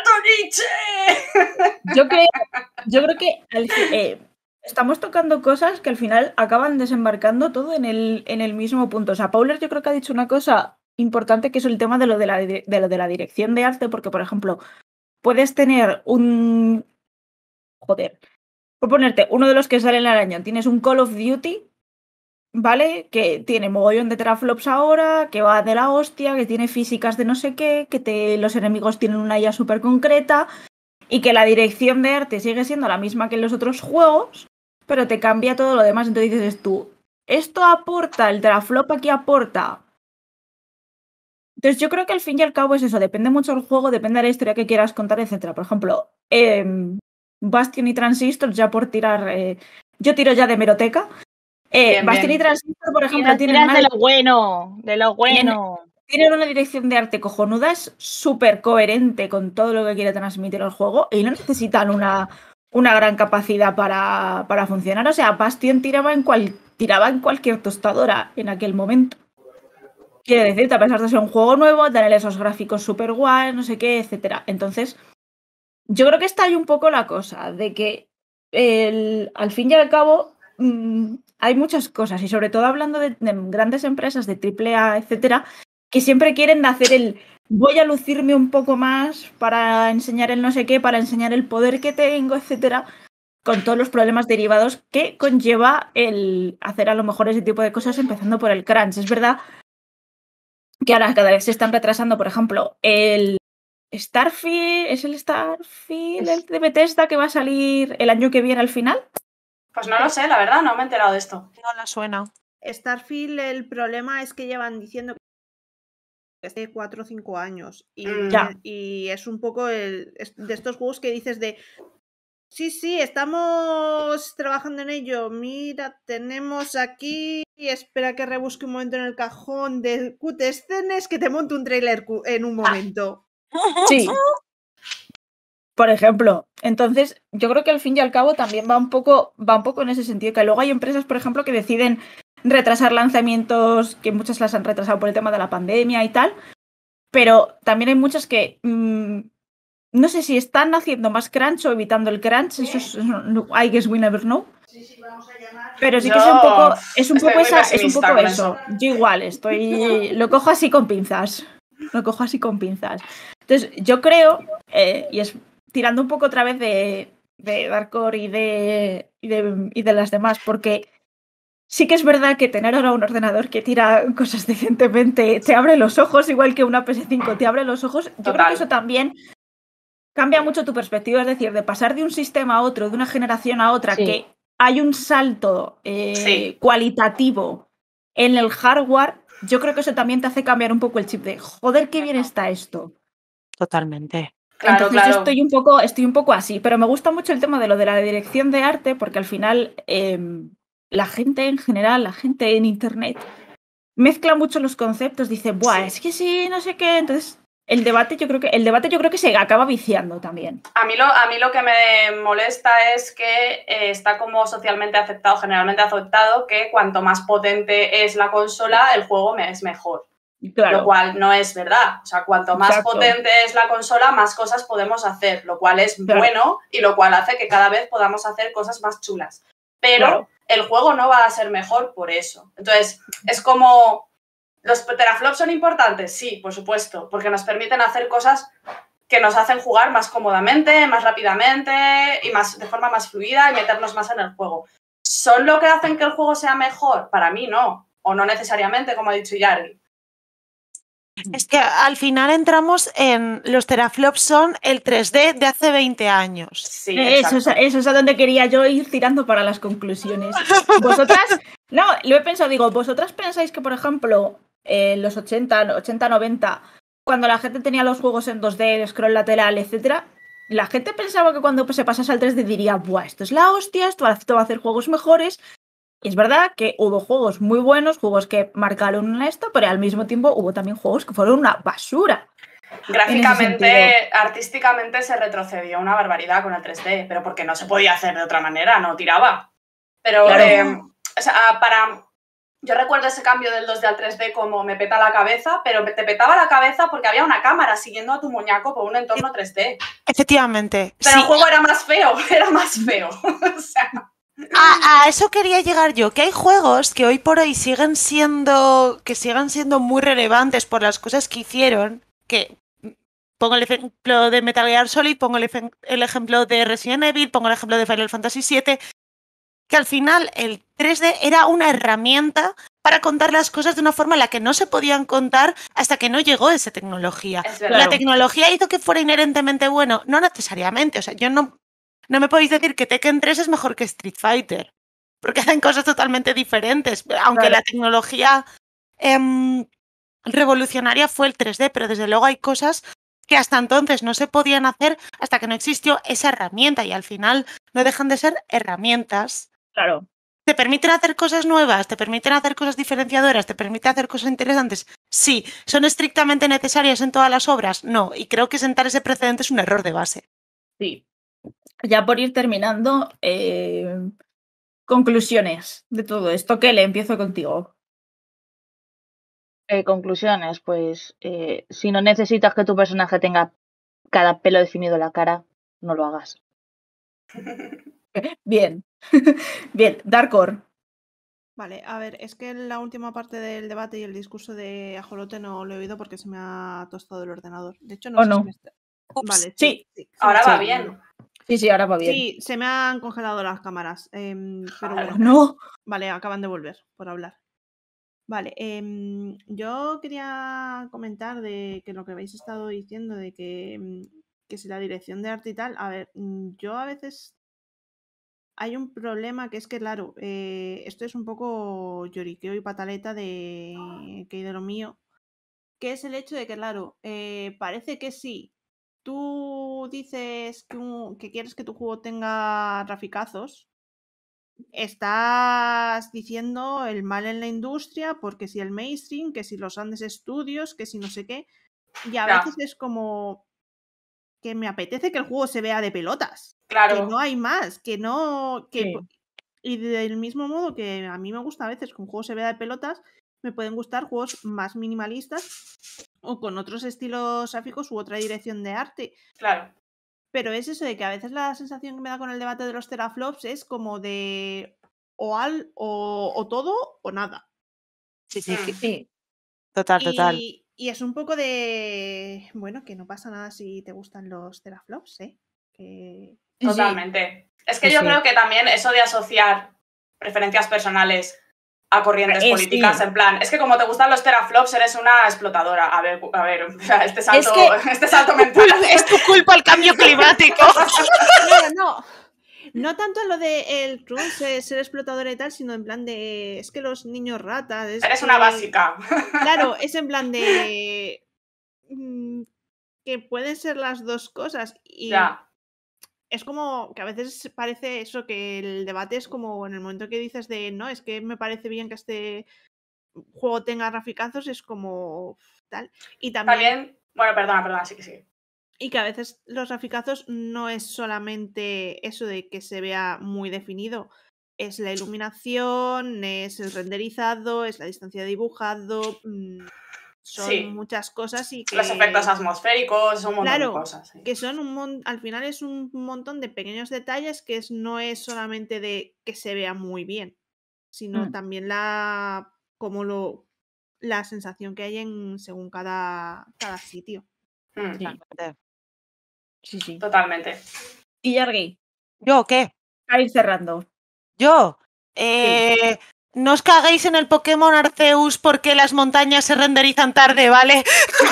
¡Beatrice! Yo creo que estamos tocando cosas que al final acaban desembarcando todo en el mismo punto. O sea, Pauler yo creo que ha dicho una cosa importante, que es el tema de lo de la dirección de arte, porque, por ejemplo, puedes tener un... Joder. Por ponerte, uno de los que sale en el año, tienes un Call of Duty, ¿vale? Que tiene mogollón de teraflops ahora, que va de la hostia, que tiene físicas de no sé qué, que los enemigos tienen una IA súper concreta y que la dirección de arte sigue siendo la misma que en los otros juegos, pero te cambia todo lo demás. Entonces dices tú, esto aporta, el teraflop aquí aporta Entonces yo creo que al fin y al cabo es eso, depende mucho del juego, depende de la historia que quieras contar, etcétera. Por ejemplo, Bastion y Transistor, ya por tirar, yo tiro ya de meroteca. Bastion y Transistor, por ejemplo, tienen de lo bueno, de lo bueno. Tienen una dirección de arte cojonuda, es súper coherente con todo lo que quiere transmitir el juego y no necesitan una gran capacidad para funcionar. O sea, Bastion tiraba en cualquier tostadora en aquel momento. Quiere decir, a pesar de ser un juego nuevo, tener esos gráficos súper guay, no sé qué, etcétera. Entonces, yo creo que está ahí un poco la cosa de que al fin y al cabo hay muchas cosas y sobre todo hablando de grandes empresas de AAA, etcétera, que siempre quieren hacer voy a lucirme un poco más para enseñar el no sé qué, para enseñar el poder que tengo, etcétera, con todos los problemas derivados que conlleva el hacer a lo mejor ese tipo de cosas, empezando por el crunch. Es verdad que ahora cada vez se están retrasando, por ejemplo, el Starfield, ¿es el Starfield el de Bethesda que va a salir el año que viene al final? Pues no lo sé, la verdad, no me he enterado de esto. No la suena. Starfield, el problema es que llevan diciendo que hace 4 o 5 años y es un poco de estos juegos que dices de sí, estamos trabajando en ello, mira, tenemos aquí, espera que rebusque un momento en el cajón de Qtescenes que te monte un trailer en un momento. Sí. Por ejemplo, entonces yo creo que al fin y al cabo también va un poco en ese sentido, que luego hay empresas, por ejemplo, que deciden retrasar lanzamientos, que muchas las han retrasado por el tema de la pandemia y tal, pero también hay muchas que no sé si están haciendo más crunch o evitando el crunch, eso es, I guess we never know. Pero sí que es un poco eso. Yo igual lo cojo así con pinzas. Entonces, yo creo, y es tirando un poco otra vez de Darkcore y de las demás, porque sí que es verdad que tener ahora un ordenador que tira cosas decentemente te abre los ojos, igual que una PS5 te abre los ojos. Yo creo que eso también cambia mucho tu perspectiva, es decir, de pasar de un sistema a otro, de una generación a otra, que hay un salto cualitativo en el hardware. Yo creo que eso también te hace cambiar un poco el chip de joder, qué bien está esto. Totalmente. Claro, Entonces yo estoy un poco así, pero me gusta mucho el tema de lo de la dirección de arte, porque al final la gente en general, la gente en internet, mezcla mucho los conceptos, dice, buah, es que sí, no sé qué, entonces el debate yo creo que se acaba viciando también. A mí lo que me molesta es que está como socialmente aceptado, generalmente aceptado, que cuanto más potente es la consola, el juego es mejor. Claro. Lo cual no es verdad. O sea, cuanto más potente es la consola, más cosas podemos hacer, lo cual es bueno y lo cual hace que cada vez podamos hacer cosas más chulas. Pero el juego no va a ser mejor por eso. Entonces, es como... ¿Los teraflops son importantes? Sí, por supuesto, porque nos permiten hacer cosas que nos hacen jugar más cómodamente, más rápidamente y de forma más fluida y meternos más en el juego. ¿Son lo que hacen que el juego sea mejor? Para mí no, o no necesariamente, como ha dicho Yargi. Es que al final entramos en los teraflops son el 3D de hace 20 años. Sí, eso es a donde quería yo ir tirando para las conclusiones. Vosotras, no, lo he pensado, digo, ¿vosotras pensáis que, por ejemplo, en los 80, 90, cuando la gente tenía los juegos en 2D, scroll lateral, etcétera, la gente pensaba que cuando se pasase al 3D diría, buah, esto es la hostia, esto va a hacer juegos mejores? Y es verdad que hubo juegos muy buenos, juegos que marcaron esto, pero al mismo tiempo hubo también juegos que fueron una basura. Gráficamente, artísticamente se retrocedió una barbaridad con el 3D, pero porque no se podía hacer de otra manera, no tiraba. Pero, o sea, yo recuerdo ese cambio del 2D al 3D como me peta la cabeza, pero te petaba la cabeza porque había una cámara siguiendo a tu muñeco por un entorno 3D. Efectivamente. Pero el juego era más feo. O sea... A eso quería llegar yo, que hay juegos que hoy por hoy siguen siendo muy relevantes por las cosas que hicieron, que pongo el ejemplo de Metal Gear Solid, pongo el ejemplo de Resident Evil, pongo el ejemplo de Final Fantasy VII, que al final el 3D era una herramienta para contar las cosas de una forma en la que no se podían contar hasta que no llegó esa tecnología. La tecnología hizo que fuera inherentemente bueno, no necesariamente, o sea, yo no me podéis decir que Tekken 3 es mejor que Street Fighter, porque hacen cosas totalmente diferentes, aunque la tecnología revolucionaria fue el 3D, pero desde luego hay cosas que hasta entonces no se podían hacer hasta que no existió esa herramienta y al final no dejan de ser herramientas. Claro. ¿Te permiten hacer cosas nuevas? ¿Te permiten hacer cosas diferenciadoras? ¿Te permiten hacer cosas interesantes? Sí. ¿Son estrictamente necesarias en todas las obras? No. Y creo que sentar ese precedente es un error de base. Sí. Ya por ir terminando, conclusiones de todo esto. Kelly, empiezo contigo. Conclusiones, pues si no necesitas que tu personaje tenga cada pelo definido en la cara, no lo hagas. Bien. Bien, Darkor. Vale, a ver, es que la última parte del debate y el discurso de Ajolote no lo he oído porque se me ha tostado el ordenador. De hecho, no sé si me está... Vale, sí. Ahora va bien. Sí, ahora va bien. Sí, se me han congelado las cámaras. Pero bueno. No. Vale, acaban de volver por hablar. Vale, yo quería comentar de que lo que habéis estado diciendo de que si la dirección de arte y tal, a ver, yo a veces hay un problema que es que, claro, esto es un poco lloriqueo y pataleta de que de lo mío, que es el hecho de que, claro, parece que sí, tú dices que quieres que tu juego tenga graficazos, estás diciendo el mal en la industria, porque si el mainstream, que si los Andes Studios, que si no sé qué, y a veces es como que me apetece que el juego se vea de pelotas. Claro. Que no hay más, que no... Que, Sí. Y del mismo modo que a mí me gusta a veces que un juego se vea de pelotas, me pueden gustar juegos más minimalistas o con otros estilos gráficos u otra dirección de arte. Claro. Pero es eso de que a veces la sensación que me da con el debate de los teraflops es como de o todo o nada. Sí. Total. Y es un poco de, bueno, que no pasa nada si te gustan los teraflops, ¿eh? Que... Totalmente. Es que yo creo que también eso de asociar preferencias personales a corrientes políticas, en plan, es que como te gustan los teraflops eres una explotadora. A ver, este salto mental. Es tu culpa el cambio climático. No tanto en lo de el Trump ser explotadora y tal, sino en plan de, es que los niños ratas... Eres una básica. Claro, es en plan de... que pueden ser las dos cosas y... Ya. Es como que a veces parece eso, que el debate es como en el momento que dices de no, es que me parece bien que este juego tenga graficazos, es como tal. Y también bueno, perdona, sí que sí. Y que a veces los graficazos no es solamente eso de que se vea muy definido, es la iluminación, es el renderizado, es la distancia de dibujado, son muchas cosas y que... Los efectos atmosféricos, un montón de cosas. Sí. Que son al final es un montón de pequeños detalles que no es solamente de que se vea muy bien, sino también la sensación que hay según cada sitio. Sí. Totalmente. ¿Y Yargi? ¿Yo qué? A ir cerrando. ¿Yo? No os caguéis en el Pokémon Arceus porque las montañas se renderizan tarde, ¿vale?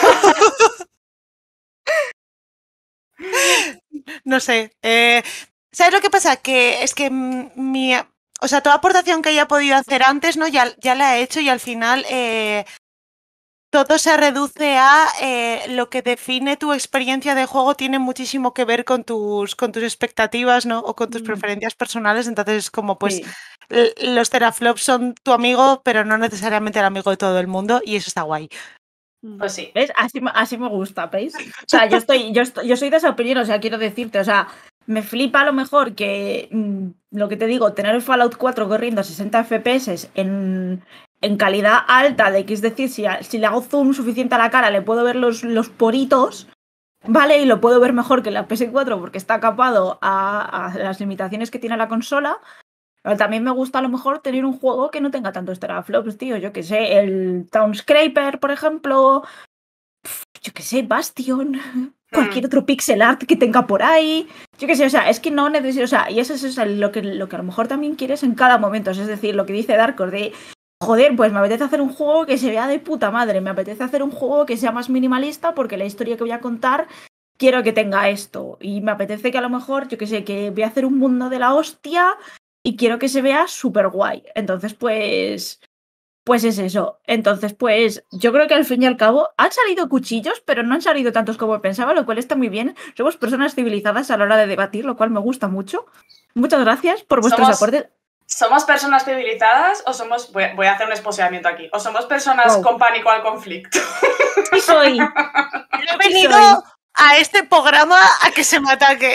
No sé. ¿Sabes lo que pasa? Que es que toda aportación que haya podido hacer antes, ¿no? Ya la he hecho y al final todo se reduce a lo que define tu experiencia de juego tiene muchísimo que ver con tus expectativas, ¿no? O con tus preferencias personales. Entonces es como, pues, los teraflops son tu amigo, pero no necesariamente el amigo de todo el mundo y eso está guay. Pues sí. ¿Ves? Así me gusta, ¿veis? O sea, yo soy de esa opinión, o sea, quiero decirte, o sea, me flipa a lo mejor que, lo que te digo, tener el Fallout 4 corriendo a 60 FPS en calidad alta, es decir, si le hago zoom suficiente a la cara, le puedo ver los poritos, ¿vale? Y lo puedo ver mejor que la PS4 porque está capado a las limitaciones que tiene la consola. Pero también me gusta a lo mejor tener un juego que no tenga tantos teraflops, tío. Yo que sé, el Townscraper, por ejemplo. Yo que sé, Bastion. Cualquier otro pixel art que tenga por ahí. Yo que sé, o sea, es que no necesito... O sea, y eso es lo que a lo mejor también quieres en cada momento. Es decir, lo que dice Darkor de... Joder, pues me apetece hacer un juego que se vea de puta madre. Me apetece hacer un juego que sea más minimalista porque la historia que voy a contar quiero que tenga esto. Y me apetece que a lo mejor, yo que sé, que voy a hacer un mundo de la hostia... Y quiero que se vea súper guay. Entonces, pues Pues es eso. Entonces, pues yo creo que al fin y al cabo han salido cuchillos, pero no han salido tantos como pensaba, lo cual está muy bien. Somos personas civilizadas a la hora de debatir, lo cual me gusta mucho. Muchas gracias por vuestros aportes. ¿Somos personas civilizadas o somos... Voy a hacer un esposeamiento aquí. ¿O somos personas con pánico al conflicto? Sí soy. Yo he venido a este programa a que se me ataque.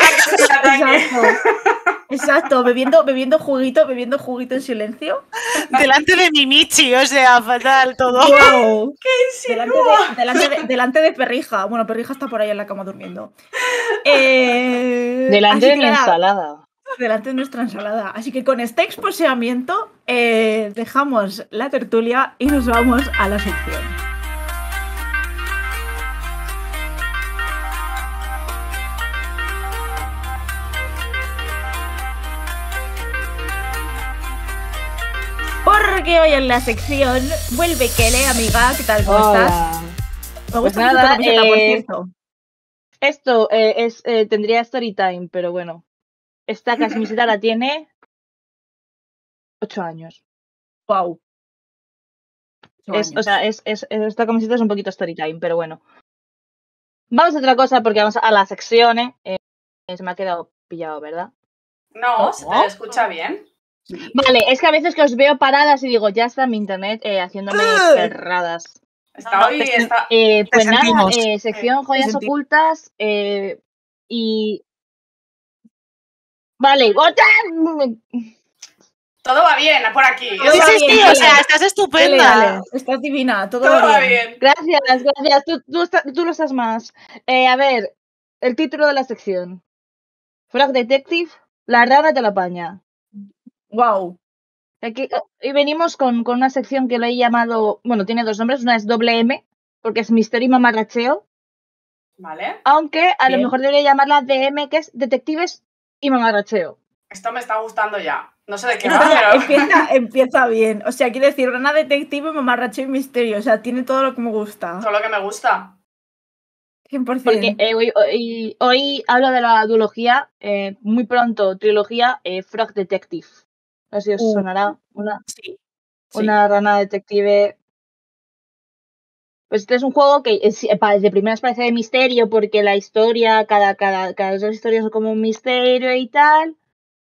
Exacto, bebiendo juguito en silencio. Delante de mi Michi, o sea, fatal todo. ¡Wow! ¡Qué delante de Perrija. Bueno, Perrija está por ahí en la cama durmiendo. Delante de mi ensalada. Delante de nuestra ensalada. Así que con este exposeamiento dejamos la tertulia y nos vamos a la sección. Porque hoy en la sección vuelve Kele, amiga. ¿Qué tal? ¿Cómo estás? Me gusta mucho tu camiseta, por cierto. Esto tendría story time, pero bueno. Esta camiseta la tiene 8 años. Wow. Esta camiseta es un poquito story time, pero bueno. Vamos a otra cosa porque vamos a la sección. Se me ha quedado pillado, ¿verdad? No, se te escucha bien. Vale, es que a veces que os veo paradas y digo, ya está mi internet haciéndome perradas. Pues nada, sección joyas ocultas y... Vale, todo va bien por aquí. Sí, o sea, estás estupenda. Estás divina, todo va bien. Gracias. Tú lo estás más. A ver, el título de la sección. Frog Detective, la rana te la paña. Wow. Aquí, y venimos con una sección que lo he llamado, bueno, tiene 2 nombres, una es M, porque es misterio y mamarracheo. Vale. Aunque a lo mejor debería llamarla DM, que es detectives y mamarracheo. Esto me está gustando ya. No sé de qué va, pero... Empieza bien. O sea, quiere decir, rana detective, mamarracheo y misterio. O sea, tiene todo lo que me gusta. Todo lo que me gusta. 100%. Porque hoy hablo de la duología, muy pronto, trilogía Frog Detective. No sé si os sonará una rana detective. Pues este es un juego que de primeras parece de misterio porque la historia, cada 2 historias son como un misterio y tal.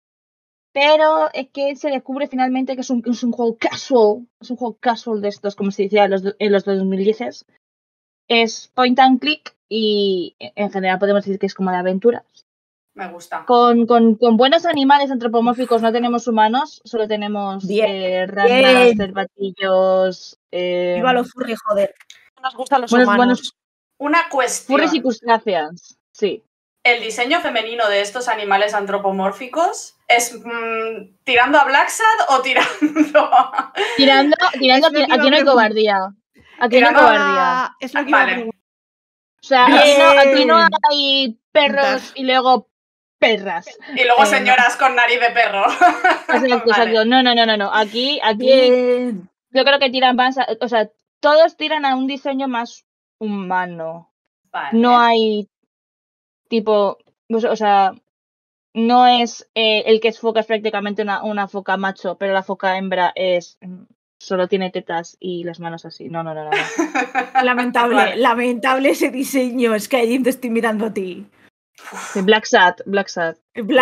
Pero es que se descubre finalmente que es un juego casual. Es un juego casual de estos, como se decía en los 2010. Es point and click y en general podemos decir que es como de aventuras. Me gusta. Con buenos animales antropomórficos, no tenemos humanos, solo tenemos ranas, cervatillos. Viva los furry, joder. Nos gustan los humanos. Una cuestión. Furries y crustáceas, sí. ¿El diseño femenino de estos animales antropomórficos es tirando a Blacksad o tirando a... Tirando aquí no hay cobardía. Aquí no hay cobardía. Es lo que iba a preguntar. O sea, aquí no hay perros y luego perras. Y luego señoras con nariz de perro. Exacto. No. Aquí yo creo que tiran más, o sea, todos tiran a un diseño más humano. Vale. No hay tipo, o sea, no es el que es foca es prácticamente una foca macho, pero la foca hembra solo tiene tetas y las manos así. No. Lamentable ese diseño. Skyrim, te estoy mirando a ti. Blacksad. Blacksad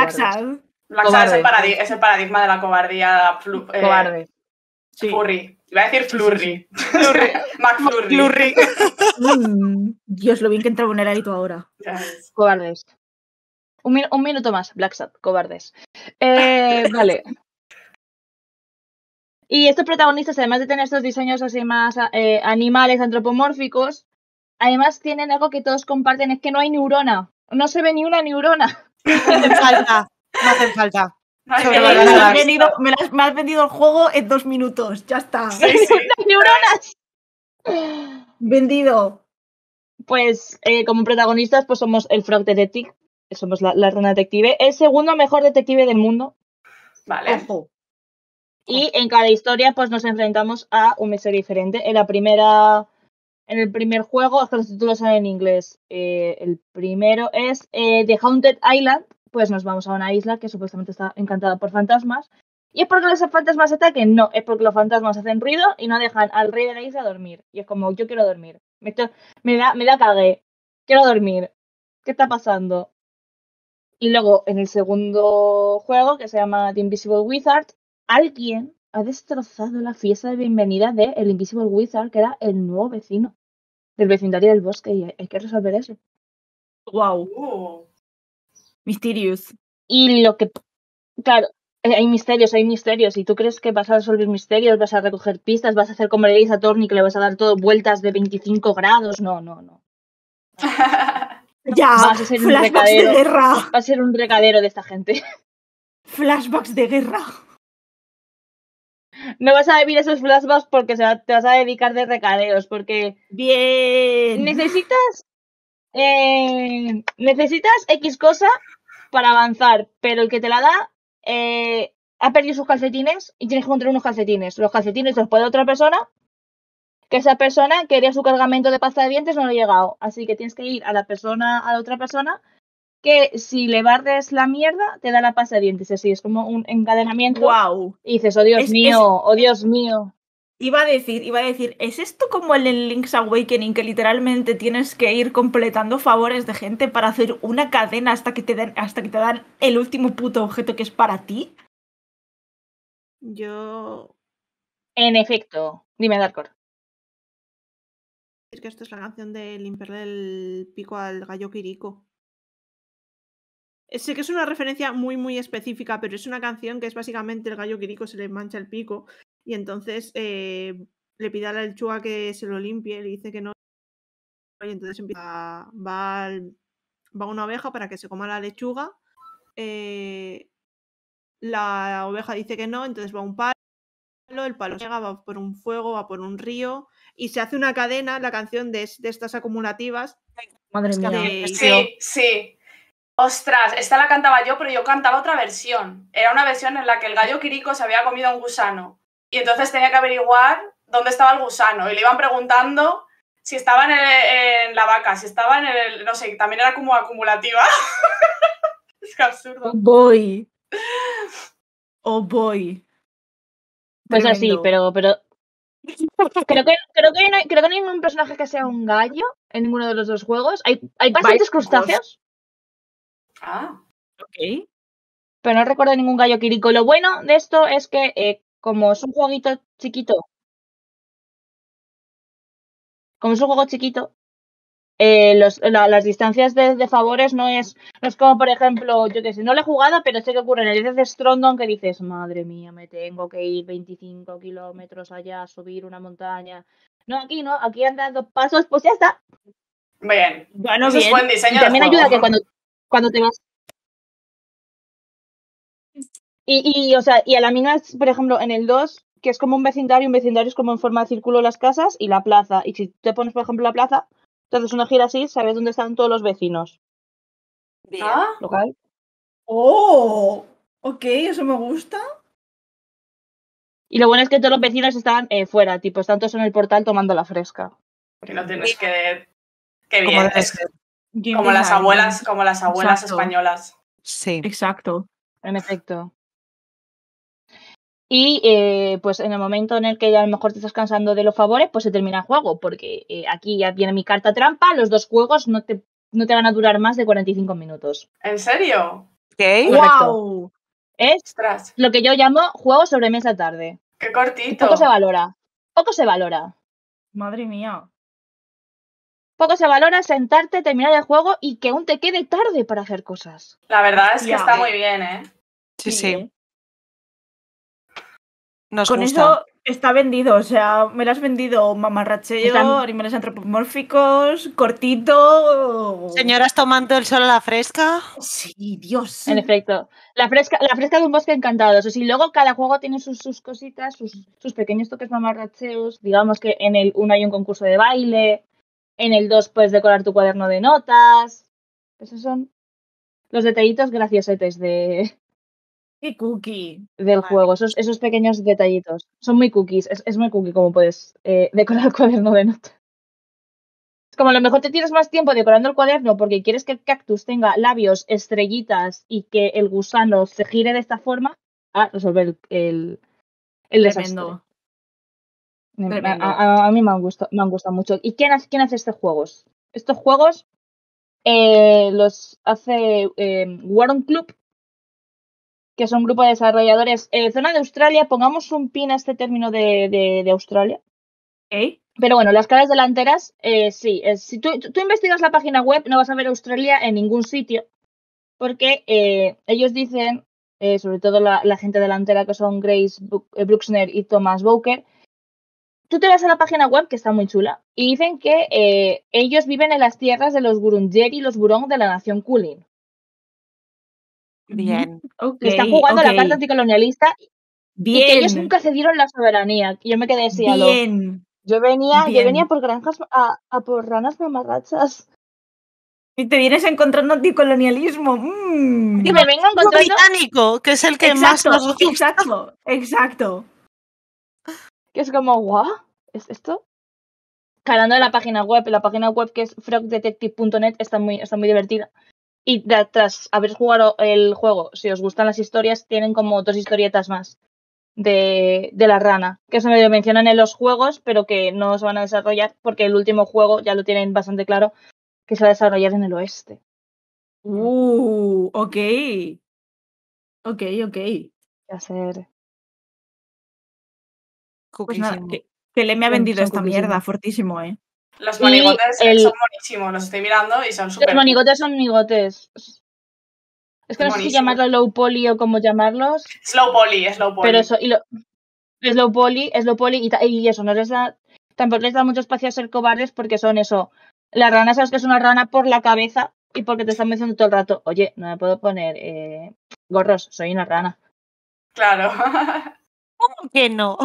es el paradigma de la cobardía cobarde. Sí. Furry. Iba a decir flurry. McFlurry. Dios, lo bien que entraba un heladito ahora. Yes. Cobardes. Un minuto más, Blacksad, cobardes. Vale. Y estos protagonistas, además de tener estos diseños así más animales antropomórficos, además tienen algo que todos comparten, es que no hay neurona. No se ve ni una neurona. No hacen falta. Me has vendido el juego en 2 minutos. Ya está. Sí. ¡Neuronas! Vendido. Pues como protagonistas pues somos el Frog Detective, somos la rana detective, el segundo mejor detective del mundo. Vale. Ojo. Y en cada historia pues nos enfrentamos a un misterio diferente. En el primer juego, hasta los títulos salen en inglés. El primero es The Haunted Island. Pues nos vamos a una isla que supuestamente está encantada por fantasmas. ¿Y es porque los fantasmas ataquen? No, es porque los fantasmas hacen ruido y no dejan al rey de la isla dormir. Y es como, yo quiero dormir. Me da cague. Quiero dormir. ¿Qué está pasando? Y luego, en el segundo juego, que se llama The Invisible Wizard, alguien ha destrozado la fiesta de bienvenida de el Invisible Wizard, que era el nuevo vecino del vecindario del bosque, y hay que resolver eso. Wow. Mysterious. Y lo que, claro, hay misterios, y tú crees que vas a resolver misterios, vas a recoger pistas, vas a hacer como le dices a Torni, que le vas a dar todo vueltas de 25 grados, no. Ya, Vas a ser un flashbacks de recadero. guerra. Va a ser un recadero de esta gente. Flashbacks de guerra. No vas a vivir esos flashbacks porque te vas a dedicar de recaderos, porque Bien. necesitas X cosa para avanzar, pero el que te la da ha perdido sus calcetines y tienes que encontrar unos calcetines. Los calcetines los puede otra persona, que esa persona quería su cargamento de pasta de dientes, no lo ha llegado. Así que tienes que ir a la otra persona, que si le barres la mierda, te da la pasta de dientes. Así es como un encadenamiento. Wow. Y dices, oh Dios mío. Iba a decir, ¿es esto como el Link's Awakening, que literalmente tienes que ir completando favores de gente para hacer una cadena hasta que te dan el último puto objeto que es para ti? Yo... En efecto. Dime, Darkor. Es que esto es la canción de limpiarle el pico al gallo Kiriko. Sé que es una referencia muy específica, pero es una canción que es básicamente el gallo Kiriko se le mancha el pico y entonces le pide a la lechuga que se lo limpie, le dice que no, y entonces va una oveja para que se coma la lechuga, la oveja dice que no, entonces va un palo, el palo llega, va por un fuego, va por un río y se hace una cadena, la canción de estas acumulativas. Madre mía. Sí. Ostras, esta la cantaba yo, pero yo cantaba otra versión. Era una versión en la que el gallo Kiriko se había comido un gusano y entonces tenía que averiguar dónde estaba el gusano y le iban preguntando si estaba en la vaca, si estaba en el... no sé, también era como acumulativa. Es que absurdo. Oh boy. Pues Tremendo. así, pero creo que no hay ningún personaje que sea un gallo en ninguno de los dos juegos. Hay bastantes crustáceos. Ah. Ok. Pero no recuerdo ningún gallo Kiriko. Lo bueno de esto es que como es un jueguito chiquito, las distancias de favores no es como, por ejemplo, yo que sé, no lo he jugado, pero sé que ocurre en el Death Stranding, que dices, madre mía, me tengo que ir 25 kilómetros allá a subir una montaña. No, aquí andan 2 pasos, pues ya está. Bien. Bueno, eso bien. es buen diseño. Y también de juego. ayuda que cuando te vas. O sea, y a la mina, por ejemplo, en el 2, que es como un vecindario es como en forma de círculo las casas y la plaza. Y si te pones, por ejemplo, la plaza, entonces una gira así, sabes dónde están todos los vecinos. Bien. ¿Local? Oh, ok, eso me gusta. Y lo bueno es que todos los vecinos están fuera, tipo, están todos en el portal tomando la fresca. Y no tienes que... Qué Como bien. debe Es ser. como las abuelas Exacto. españolas. Sí. Exacto. En efecto. Y pues en el momento en el que ya a lo mejor te estás cansando de los favores, pues se termina el juego, porque aquí ya viene mi carta trampa, los dos juegos no te van a durar más de 45 minutos. ¿En serio? ¿Qué? Correcto. ¡Wow! Es Ostras, lo que yo llamo juego sobre mesa tarde. qué Y cortito. poco se valora. Madre mía. Poco se valora sentarte, terminar el juego y que aún te quede tarde para hacer cosas. La verdad es que Hostia. está muy bien, ¿eh? Sí. Nos Con gusta. eso está vendido, o sea, me lo has vendido mamarracheo, animales antropomórficos, cortito. Señoras tomando el sol a la fresca. Sí, Dios. En efecto. La fresca de un bosque encantado. Eso sí, luego cada juego tiene sus cositas, sus pequeños toques mamarracheos. Digamos que en el 1 hay un concurso de baile. En el 2 puedes decorar tu cuaderno de notas. Esos son los detallitos graciosetes Qué cookie. del Vale. juego. Esos pequeños detallitos. Son muy cookies. Es muy cookie como puedes decorar el cuaderno de notas. Es como a lo mejor te tienes más tiempo decorando el cuaderno porque quieres que el cactus tenga labios, estrellitas y que el gusano se gire de esta forma. a resolver el desastre. Tremendo. A mí me han gustado mucho. ¿Y quién hace estos juegos? Estos juegos los hace Warren Club, que es un grupo de desarrolladores. Zona de Australia, pongamos un pin a este término de Australia. ¿Eh? Pero bueno, las caras delanteras, sí. Si tú investigas la página web, no vas a ver Australia en ningún sitio. Porque ellos dicen, sobre todo la gente delantera, que son Grace Bruxner y Thomas Bowker, tú te vas a la página web, que está muy chula, y dicen que ellos viven en las tierras de los Gurungeri y los Burong de la nación Kulin. Bien. Le están jugando la carta anticolonialista Bien. y que ellos nunca cedieron la soberanía. Y yo me quedé así Bien. Yo venía por granjas a por ranas mamarrachas. Y te vienes encontrando anticolonialismo. Y me vengo encontrando británico, que es el que más nos gusta. Exacto. Que es como, ¿guau? ¿Es esto? Calando en la página web que es frogdetective.net está muy divertida. Y tras haber jugado el juego, si os gustan las historias, tienen como 2 historietas más de la rana, que eso me mencionan en los juegos, pero que no se van a desarrollar porque el último juego ya lo tienen bastante claro, que se va a desarrollar en el oeste. Ok. Va a ser... Pues nada, que le me ha vendido esta mierda, fortísimo, ¿eh? Los monigotes son buenísimos, los estoy mirando y son súper... Los monigotes son monigotes. Es que no sé si llamarlo low poly o cómo llamarlos. Slow poly. Pero eso, slow poly y eso, no les da, tampoco les da mucho espacio a ser cobardes porque son eso. La rana, sabes que es una rana por la cabeza y porque te están diciendo todo el rato, oye, no me puedo poner gorros, soy una rana. Claro. ¿Cómo que no?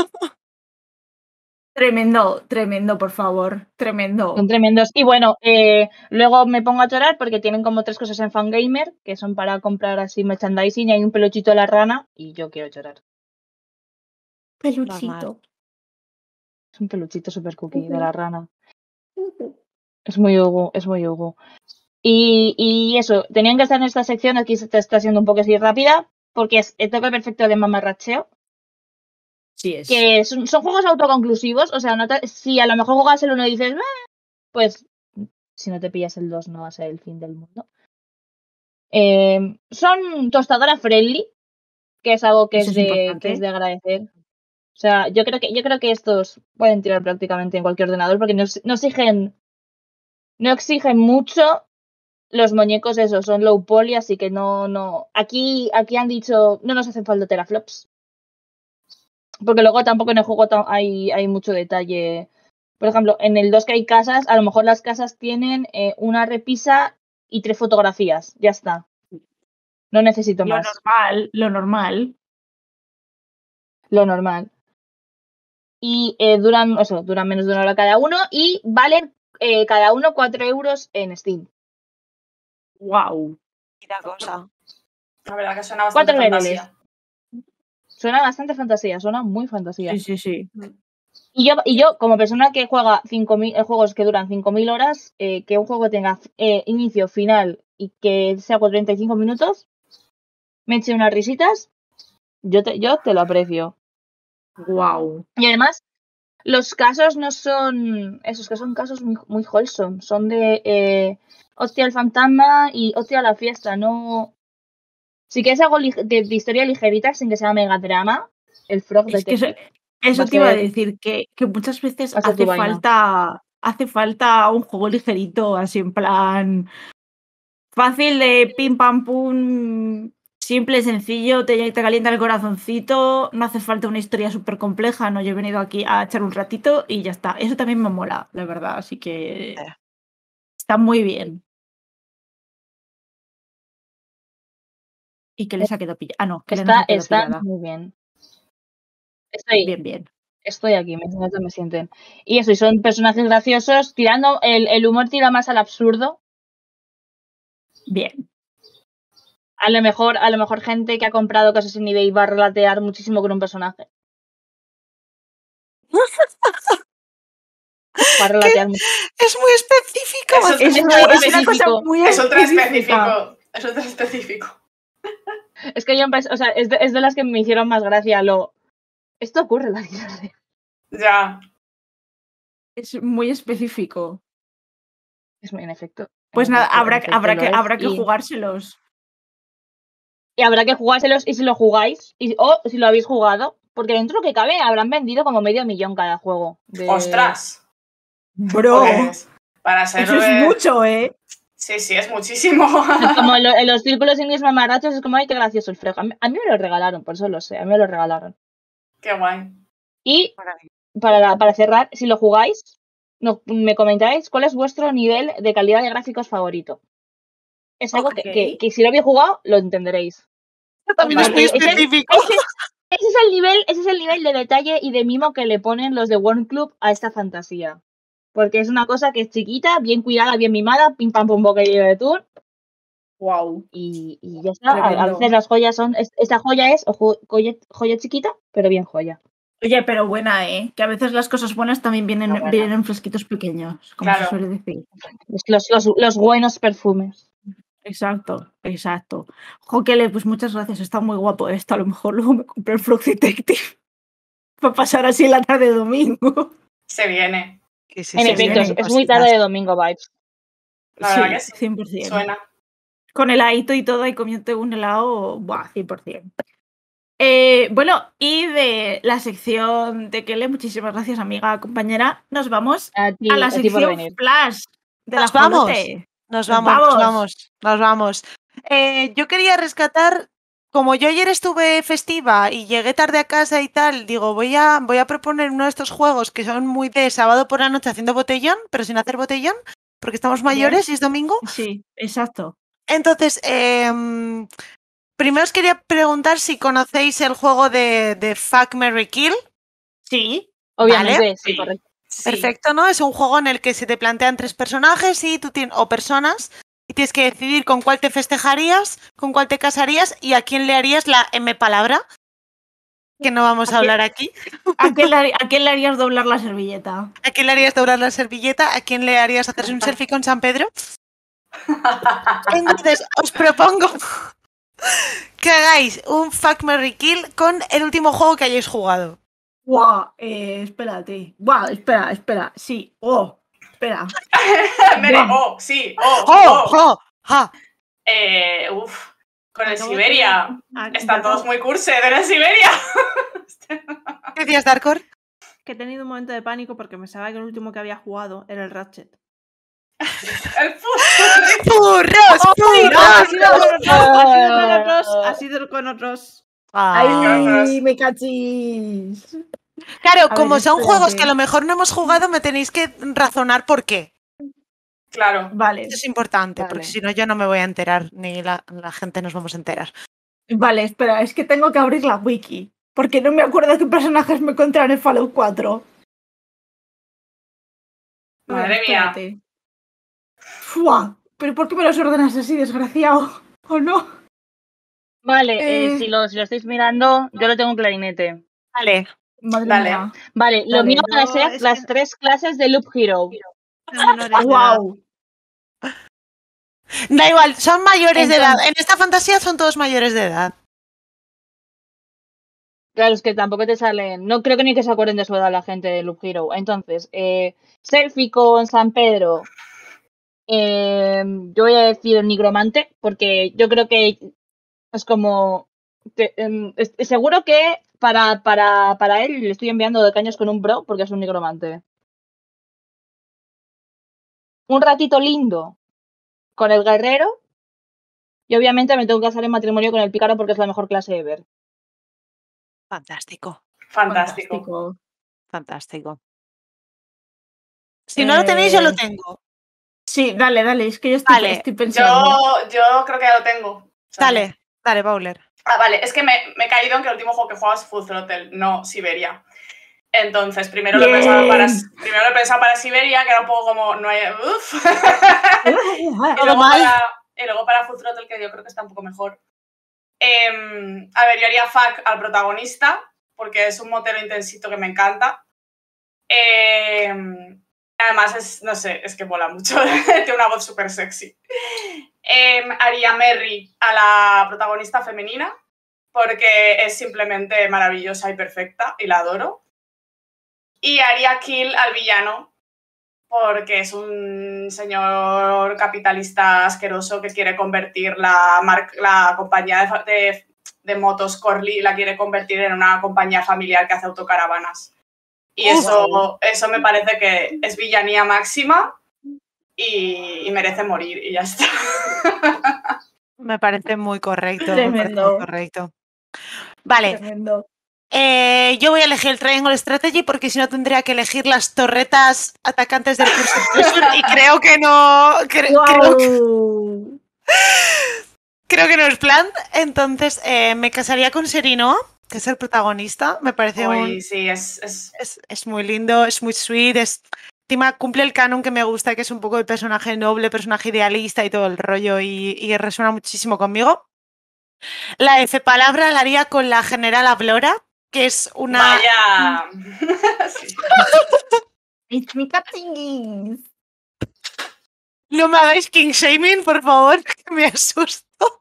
Tremendo, por favor. Tremendo. Son tremendos. Y bueno, luego me pongo a llorar porque tienen como 3 cosas en Fangamer que son para comprar así merchandising y hay un peluchito de la rana y yo quiero llorar. Peluchito. Es un peluchito super cookie de la rana. Es muy Hugo. Y eso, tenían que estar en esta sección, aquí se está siendo un poco así rápida, porque es el toque perfecto de mamarracheo. Sí es. Que son juegos autoconclusivos, o sea, si a lo mejor juegas el 1 y dices, pues si no te pillas el 2 no va a ser el fin del mundo. Son tostadora friendly, que es algo que es de agradecer. O sea, yo creo que estos pueden tirar prácticamente en cualquier ordenador porque no exigen mucho. Los muñecos esos son low poly, así que no. Aquí han dicho no nos hacen falta teraflops. Porque luego tampoco en el juego hay mucho detalle. Por ejemplo, en el 2 que hay casas, a lo mejor las casas tienen una repisa y 3 fotografías. Ya está. No necesito más. Lo normal. Y duran menos de 1 hora cada uno y valen cada uno 4 euros en Steam. Wow. Mira cosa. La verdad que suena bastante fantasía. Suena bastante fantasía, suena muy fantasía. Sí. Y yo como persona que juega 5.000 juegos que duran 5.000 horas, que un juego tenga inicio, final y que sea por 35 minutos, me eche unas risitas, yo te lo aprecio. Wow. Y además, los casos no son esos, que son casos muy, muy wholesome, son de hostia el fantasma y hostia la fiesta, no... Si quieres algo de historia ligerita sin que sea mega drama, el Frog Detective. Eso te iba a decir, que muchas veces hace falta un juego ligerito, así en plan fácil de pim pam pum, simple, sencillo, te calienta el corazoncito, no hace falta una historia súper compleja, no, yo he venido aquí a echar un ratito y ya está. Eso también me mola, la verdad, así que está muy bien. Y que les ha quedado pillada. Ah, no, que les ha quedado pillada. Está muy bien. Bien. Estoy aquí, me sienten. Y eso, y son personajes graciosos, tirando, el humor tira más al absurdo. Bien. A lo mejor gente que ha comprado cosas en eBay va a relatear muchísimo con un personaje. Va a relatear mucho. Es muy específico. Es una cosa muy Es ultra específico. Es que yo empecé, o sea, es de las que me hicieron más gracia Esto ocurre en la vida real. Ya. Es muy específico. Es muy en efecto. Pues nada, habrá que y, jugárselos. y habrá que jugárselos, y si lo jugáis, o si lo habéis jugado, porque dentro de lo que cabe habrán vendido como 500.000 cada juego. ¡Ostras! Bro, Pues, para ser... eso es mucho, ¿eh? Sí, sí, es muchísimo. Es como en los círculos indios mamarrachos, es como, ay, qué gracioso el frego. A mí me lo regalaron, por eso lo sé, a mí me lo regalaron. Qué guay. Y para cerrar, si lo jugáis, me comentáis cuál es vuestro nivel de calidad de gráficos favorito. Es algo que si lo habéis jugado, lo entenderéis. También es muy específico. Ese es el nivel de detalle y de mimo que le ponen los de One Club a esta fantasía. Porque es una cosa que es chiquita, bien cuidada, bien mimada, pim pam pum boquillo de tour. Wow. Y ya está. A veces las joyas son. Esta joya es joya chiquita, pero bien joya. Oye, pero buena, ¿eh? Que a veces las cosas buenas también vienen en fresquitos pequeños, como se suele decir. Los buenos perfumes. Exacto. Jokele, pues muchas gracias, está muy guapo esto. A lo mejor luego me compré el Frog Detective para pasar así la tarde de domingo. Se viene. En efecto, es muy tarde de domingo, vibes. La verdad que sí, 100%. Suena. Con heladito y todo, y comiéndote un helado, buah, 100%. Bueno, y de la sección de Kele, muchísimas gracias, amiga, compañera. Nos vamos a la sección Flash de la Jolote. Nos vamos. Yo quería rescatar, como yo ayer estuve festiva y llegué tarde a casa y tal, digo, voy a proponer uno de estos juegos que son muy de sábado por la noche haciendo botellón, pero sin hacer botellón, porque estamos mayores y es domingo. Sí, exacto. Entonces, primero os quería preguntar si conocéis el juego de Fuck, Marry, Kill. Sí, obviamente, ¿vale? sí, correcto. Perfecto, ¿no? Es un juego en el que se te plantean 3 personajes o personas y tienes que decidir con cuál te festejarías, con cuál te casarías y a quién le harías la M palabra, que no vamos a hablar aquí. ¿A quién le harías doblar la servilleta? ¿A quién le harías doblar la servilleta? ¿A quién le harías hacerse un selfie con San Pedro? Entonces, os propongo que hagáis un Fuck, Marry, Kill con el último juego que hayáis jugado. Guau, espérate. Guau, espera. Sí, espera. Sí, con el Siberia. Están todos muy curse de la Siberia. ¿Qué decías, Darkor? Que he tenido un momento de pánico porque me sabía que el último que había jugado era el Ratchet. ¡El ¡Purros! Ha sido con otros. ¡Ay, me cachis! Claro, como son juegos que a lo mejor no hemos jugado, me tenéis que razonar por qué. Claro. Vale. Esto es importante, porque si no yo no me voy a enterar, ni la gente nos vamos a enterar. Vale, espera, es que tengo que abrir la wiki, porque no me acuerdo qué personajes me encontraron en Fallout 4. Madre mía. ¡Fua! ¿Pero por qué me los ordenas así, desgraciado? ¿O no? Vale, si lo estáis mirando, yo lo tengo en clarinete. Vale. Mía. Vale, lo mío van a ser las 3 clases de Loop Hero. ¡Wow! Da igual, son mayores de edad. En esta fantasía son todos mayores de edad. Claro, es que tampoco te salen. No creo que ni que se acuerden de su edad la gente de Loop Hero. Entonces, selfie con San Pedro. Yo voy a decir el nigromante, porque yo creo que es como. Seguro que para él le estoy enviando de caños con un bro, porque es un nigromante. Un ratito lindo con el guerrero. Y obviamente me tengo que hacer en matrimonio con el pícaro porque es la mejor clase ever. Fantástico. Si no lo tenéis, yo lo tengo. Sí, dale, es que yo estoy pensando. Yo creo que ya lo tengo. Dale, Bowler. Vale, es que me he caído en que el último juego que jugaba es Full Throttle, no Siberia. Entonces, primero lo he pensado para Siberia, que era un poco como no hay. Y luego para Full Throttle, que yo creo que está un poco mejor. A ver, yo haría fuck al protagonista, porque es un motero intensito que me encanta. Además, no sé, es que mola mucho. Tiene una voz súper sexy. Haría Merry a la protagonista femenina, porque es simplemente maravillosa y perfecta, y la adoro. Y haría Kill al villano, porque es un señor capitalista asqueroso que quiere convertir la compañía de motos Corley, la quiere convertir en una compañía familiar que hace autocaravanas. Y eso me parece que es villanía máxima y merece morir, y ya está. Me parece muy correcto. Tremendo. Vale. Tremendo. Yo voy a elegir el Triangle Strategy porque si no tendría que elegir las torretas atacantes del Curse of Treasure y creo que no. Creo que no es plan. Entonces me casaría con Serino, que es el protagonista. Me parece sí, es muy lindo, es muy sweet. Encima cumple el canon que me gusta, que es un poco de personaje noble, personaje idealista y todo el rollo. Y resuena muchísimo conmigo. La F palabra la haría con la general Ablora, que es una... ¡Vaya! Sí. It's me cutting. No me hagáis king shaming, por favor, que me asusto.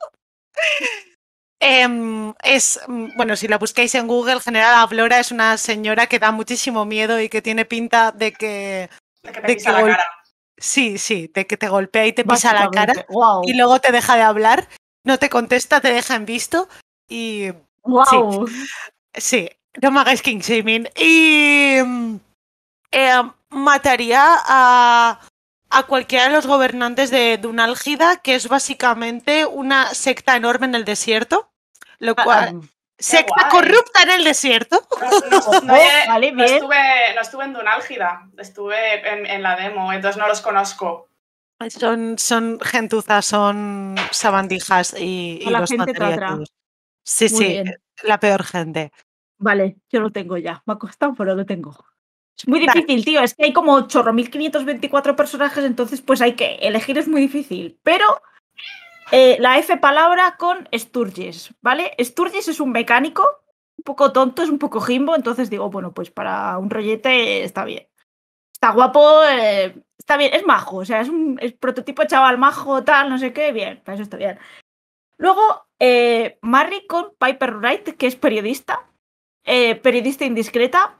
Bueno, si la buscáis en Google, General Ablora es una señora que da muchísimo miedo y que tiene pinta de que... De que te pisa la cara. Sí, de que te golpea y te pisa la cara wow. y luego te deja de hablar, no te contesta, te deja en visto y... Wow. Sí, no me hagáis king shaming. Y mataría a cualquiera de los gobernantes de Dunálgida, que es básicamente una secta enorme en el desierto. Lo cual... secta corrupta en el desierto. No estuve en Dunálgida, estuve en la demo, entonces no los conozco. Son gentuzas, son sabandijas y la los gente mataría a todos. Sí, muy bien. La peor gente. Vale, yo lo tengo ya. Me ha costado, pero lo tengo. Es muy difícil, tío. Es que hay como 8.524 personajes, entonces pues hay que elegir, es muy difícil. Pero la F palabra con Sturges, ¿vale? Sturges es un mecánico, un poco tonto, es un poco jimbo, entonces digo, bueno, pues para un rollete está bien. Está guapo, está bien, es majo, o sea, es prototipo chaval majo, tal, no sé qué, bien, para eso está bien. Luego, Marry con Piper Wright, que es periodista. Periodista indiscreta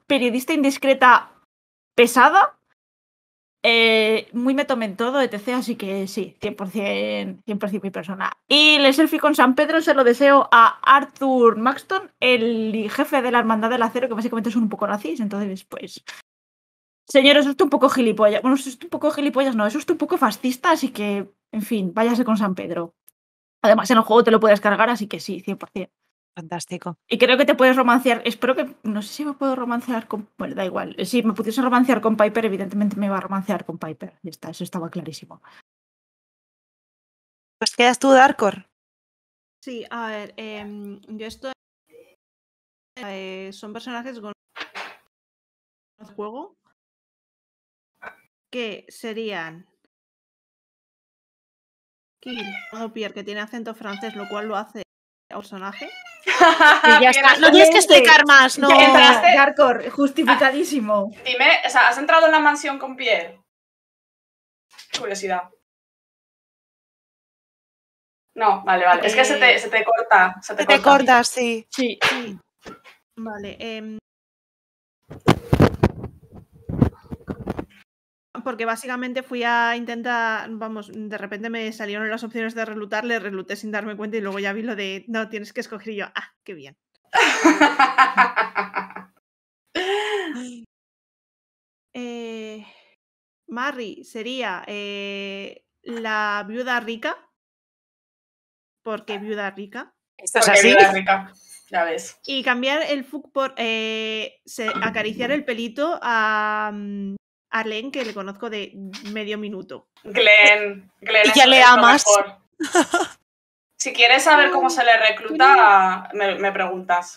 pesada, muy me tomen todo, etc. Así que sí, 100% mi persona. Y el selfie con San Pedro se lo deseo a Arthur Maxton, el jefe de la Hermandad del Acero, que básicamente son un poco nazis. Entonces, pues, señor, eso está un poco gilipollas. Bueno, eso está un poco gilipollas, no, eso está un poco fascista, así que, en fin, váyase con San Pedro. Además, en el juego te lo puedes cargar, así que sí, 100%. Fantástico. Y creo que te puedes romancear. Espero que. No sé si me puedo romancear con. Bueno, da igual. Si me pudiese romancear con Piper, evidentemente me iba a romancear con Piper. Ya está, eso estaba clarísimo. Pues quedas tú, Darkor. Sí, a ver, yo estoy. Son personajes con el juego que serían Kill, Pierre, que tiene acento francés, lo cual lo hace personaje. Y ya está. No tienes que explicar más, ¿no? Darkor, justificadísimo. Dime, o sea, ¿has entrado en la mansión con Pierre? Curiosidad. No, vale. Es que se te corta. Se te corta, sí. Sí. Vale. Porque básicamente fui a intentar, vamos, de repente me salieron las opciones de relutar, le reluté sin darme cuenta y luego ya vi lo de, no, tienes que escoger y yo, qué bien. Marry sería la viuda rica. Porque viuda rica. ¿Esto es así? Viuda rica, ya ves. Y cambiar el fuck por acariciar el pelito a Arlene, que le conozco de medio minuto. Glenn y ya le amas. Si quieres saber cómo se le recluta, me preguntas.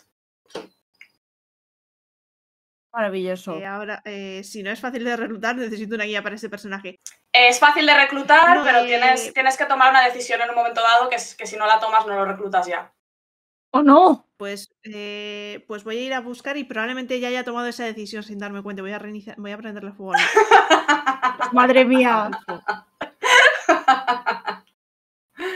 Maravilloso. Ahora, si no es fácil de reclutar, necesito una guía para ese personaje. Es fácil de reclutar, pero tienes que tomar una decisión en un momento dado que si no la tomas no lo reclutas ya. ¡Oh, no! Pues voy a ir a buscar y probablemente ya haya tomado esa decisión sin darme cuenta. Voy a prenderle fuego. Madre mía.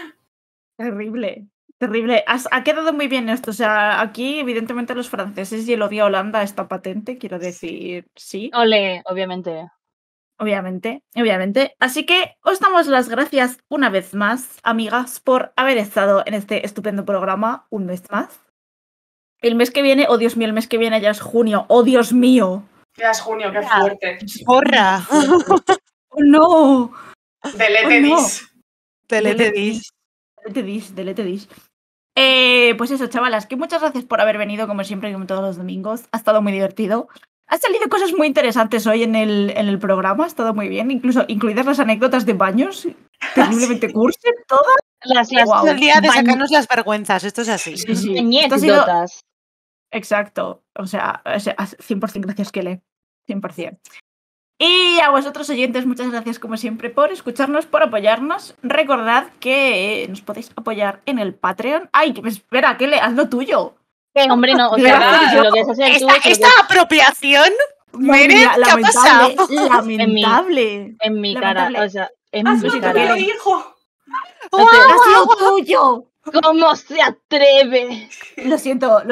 Terrible. Terrible. Ha quedado muy bien esto. O sea, aquí, evidentemente, los franceses y el odio a Holanda está patente, quiero decir, sí. Ole, obviamente. Obviamente. Así que os damos las gracias una vez más, amigas, por haber estado en este estupendo programa un mes más. El mes que viene, oh Dios mío, el mes que viene ya es junio. ¡Oh Dios mío! Ya es junio, qué fuerte. ¡Porra! ¡Oh no! Delete no. this. Delete this. Delete this. Pues eso, chavalas, que muchas gracias por haber venido, como siempre, como todos los domingos. Ha estado muy divertido. Han salido cosas muy interesantes hoy en el programa, ha estado muy bien, incluso incluidas las anécdotas de baños, terriblemente cursi, todas. Wow. El día de sacarnos las vergüenzas, esto es así. Sí. Esto ha sido... Exacto, o sea, 100% gracias, Kele, 100%. Y a vosotros, oyentes, muchas gracias como siempre por escucharnos, por apoyarnos. Recordad que nos podéis apoyar en el Patreon. ¡Ay, espera, Kele, haz lo tuyo! Hombre, no, o sea, lo que es hacer tú... ¿Esta apropiación? Miren, ¿qué ha pasado? Lamentable. En mi cara, o sea, en ¡Has mi sido cara. tuyo, hijo! ¡Ha sido tuyo! ¿Cómo se atreve? Lo siento.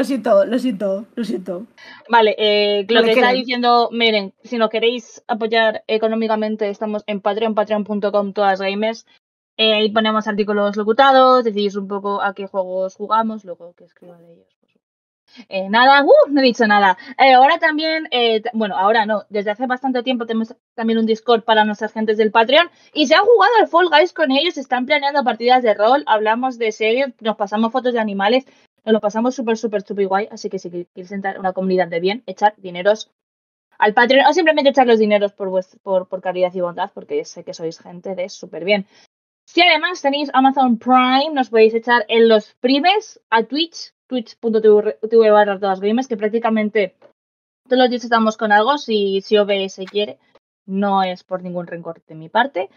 Vale, lo que está diciendo Meren, si nos queréis apoyar económicamente, estamos en Patreon, patreon.com, todas gamers. Ahí ponemos artículos locutados, decidís un poco a qué juegos jugamos, luego que escriba de ellos. Nada, no he dicho nada. Ahora también, bueno, ahora no, desde hace bastante tiempo tenemos también un Discord para nuestras gentes del Patreon y se han jugado al Fall Guys con ellos, están planeando partidas de rol, hablamos de series, nos pasamos fotos de animales, nos lo pasamos súper guay, así que si queréis entrar en una comunidad de bien, echar dineros al Patreon o simplemente echar los dineros por caridad y bondad, porque sé que sois gente de súper bien. Si además tenéis Amazon Prime, nos podéis echar en los primes a twitch.tv/todas gamers, que prácticamente todos los días estamos con algo, si OBS quiere, no es por ningún rencor de mi parte.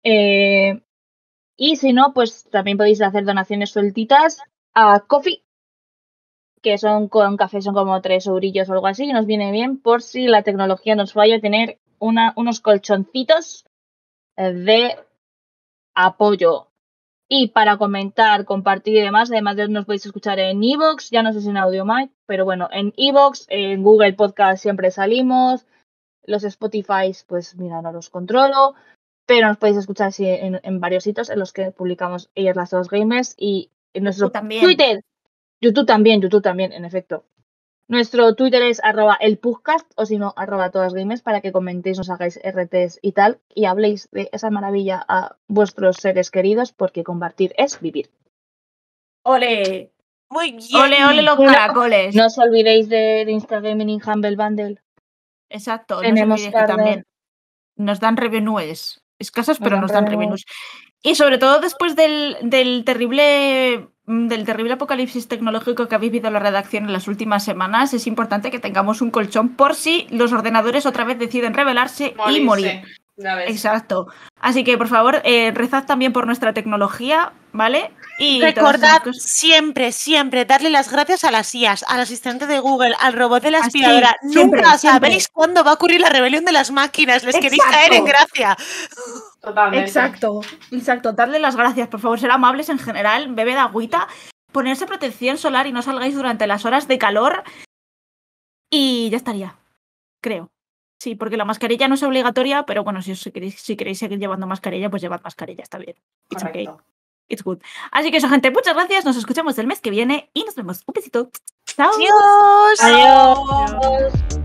Y si no, pues también podéis hacer donaciones sueltitas a Ko-fi, que son con café, son como 3 eurillos o algo así, y nos viene bien por si la tecnología nos falla tener unos colchoncitos de apoyo. Y para comentar, compartir y demás, además de nos podéis escuchar en iVoox, ya no sé si en Audiomack, pero bueno, en iVoox, en Google Podcast siempre salimos, los Spotify, pues mira, no los controlo, pero nos podéis escuchar así en varios sitios en los que publicamos ellas las dos gamers y en nuestro Twitter, YouTube también, en efecto. Nuestro Twitter es @elpugcast o si no, @todasgamers para que comentéis, nos hagáis RTs y tal y habléis de esa maravilla a vuestros seres queridos porque compartir es vivir. ¡Ole! Muy bien. ¡Ole los caracoles! No os olvidéis del Instagram y Humble Bundle. Exacto, no os olvidéis que también nos dan revenues. Escasas, pero nos dan revenues. Y sobre todo después del terrible apocalipsis tecnológico que ha vivido la redacción en las últimas semanas, es importante que tengamos un colchón por si los ordenadores otra vez deciden rebelarse y morir. Exacto. Así que, por favor, rezad también por nuestra tecnología, ¿vale? Y recordad siempre, darle las gracias a las IAs, al asistente de Google, al robot de la aspiradora. Nunca sabéis cuándo va a ocurrir la rebelión de las máquinas. Les queréis caer en gracia. Totalmente. Exacto. Darle las gracias, por favor, ser amables en general, bebed agüita, ponerse protección solar y no salgáis durante las horas de calor. Y ya estaría, creo. Sí, porque la mascarilla no es obligatoria, pero bueno, si queréis seguir llevando mascarilla, pues llevad mascarilla, está bien. It's okay. It's good. Así que eso, gente, muchas gracias. Nos escuchamos el mes que viene y nos vemos. Un besito. Chao. Adiós. Adiós.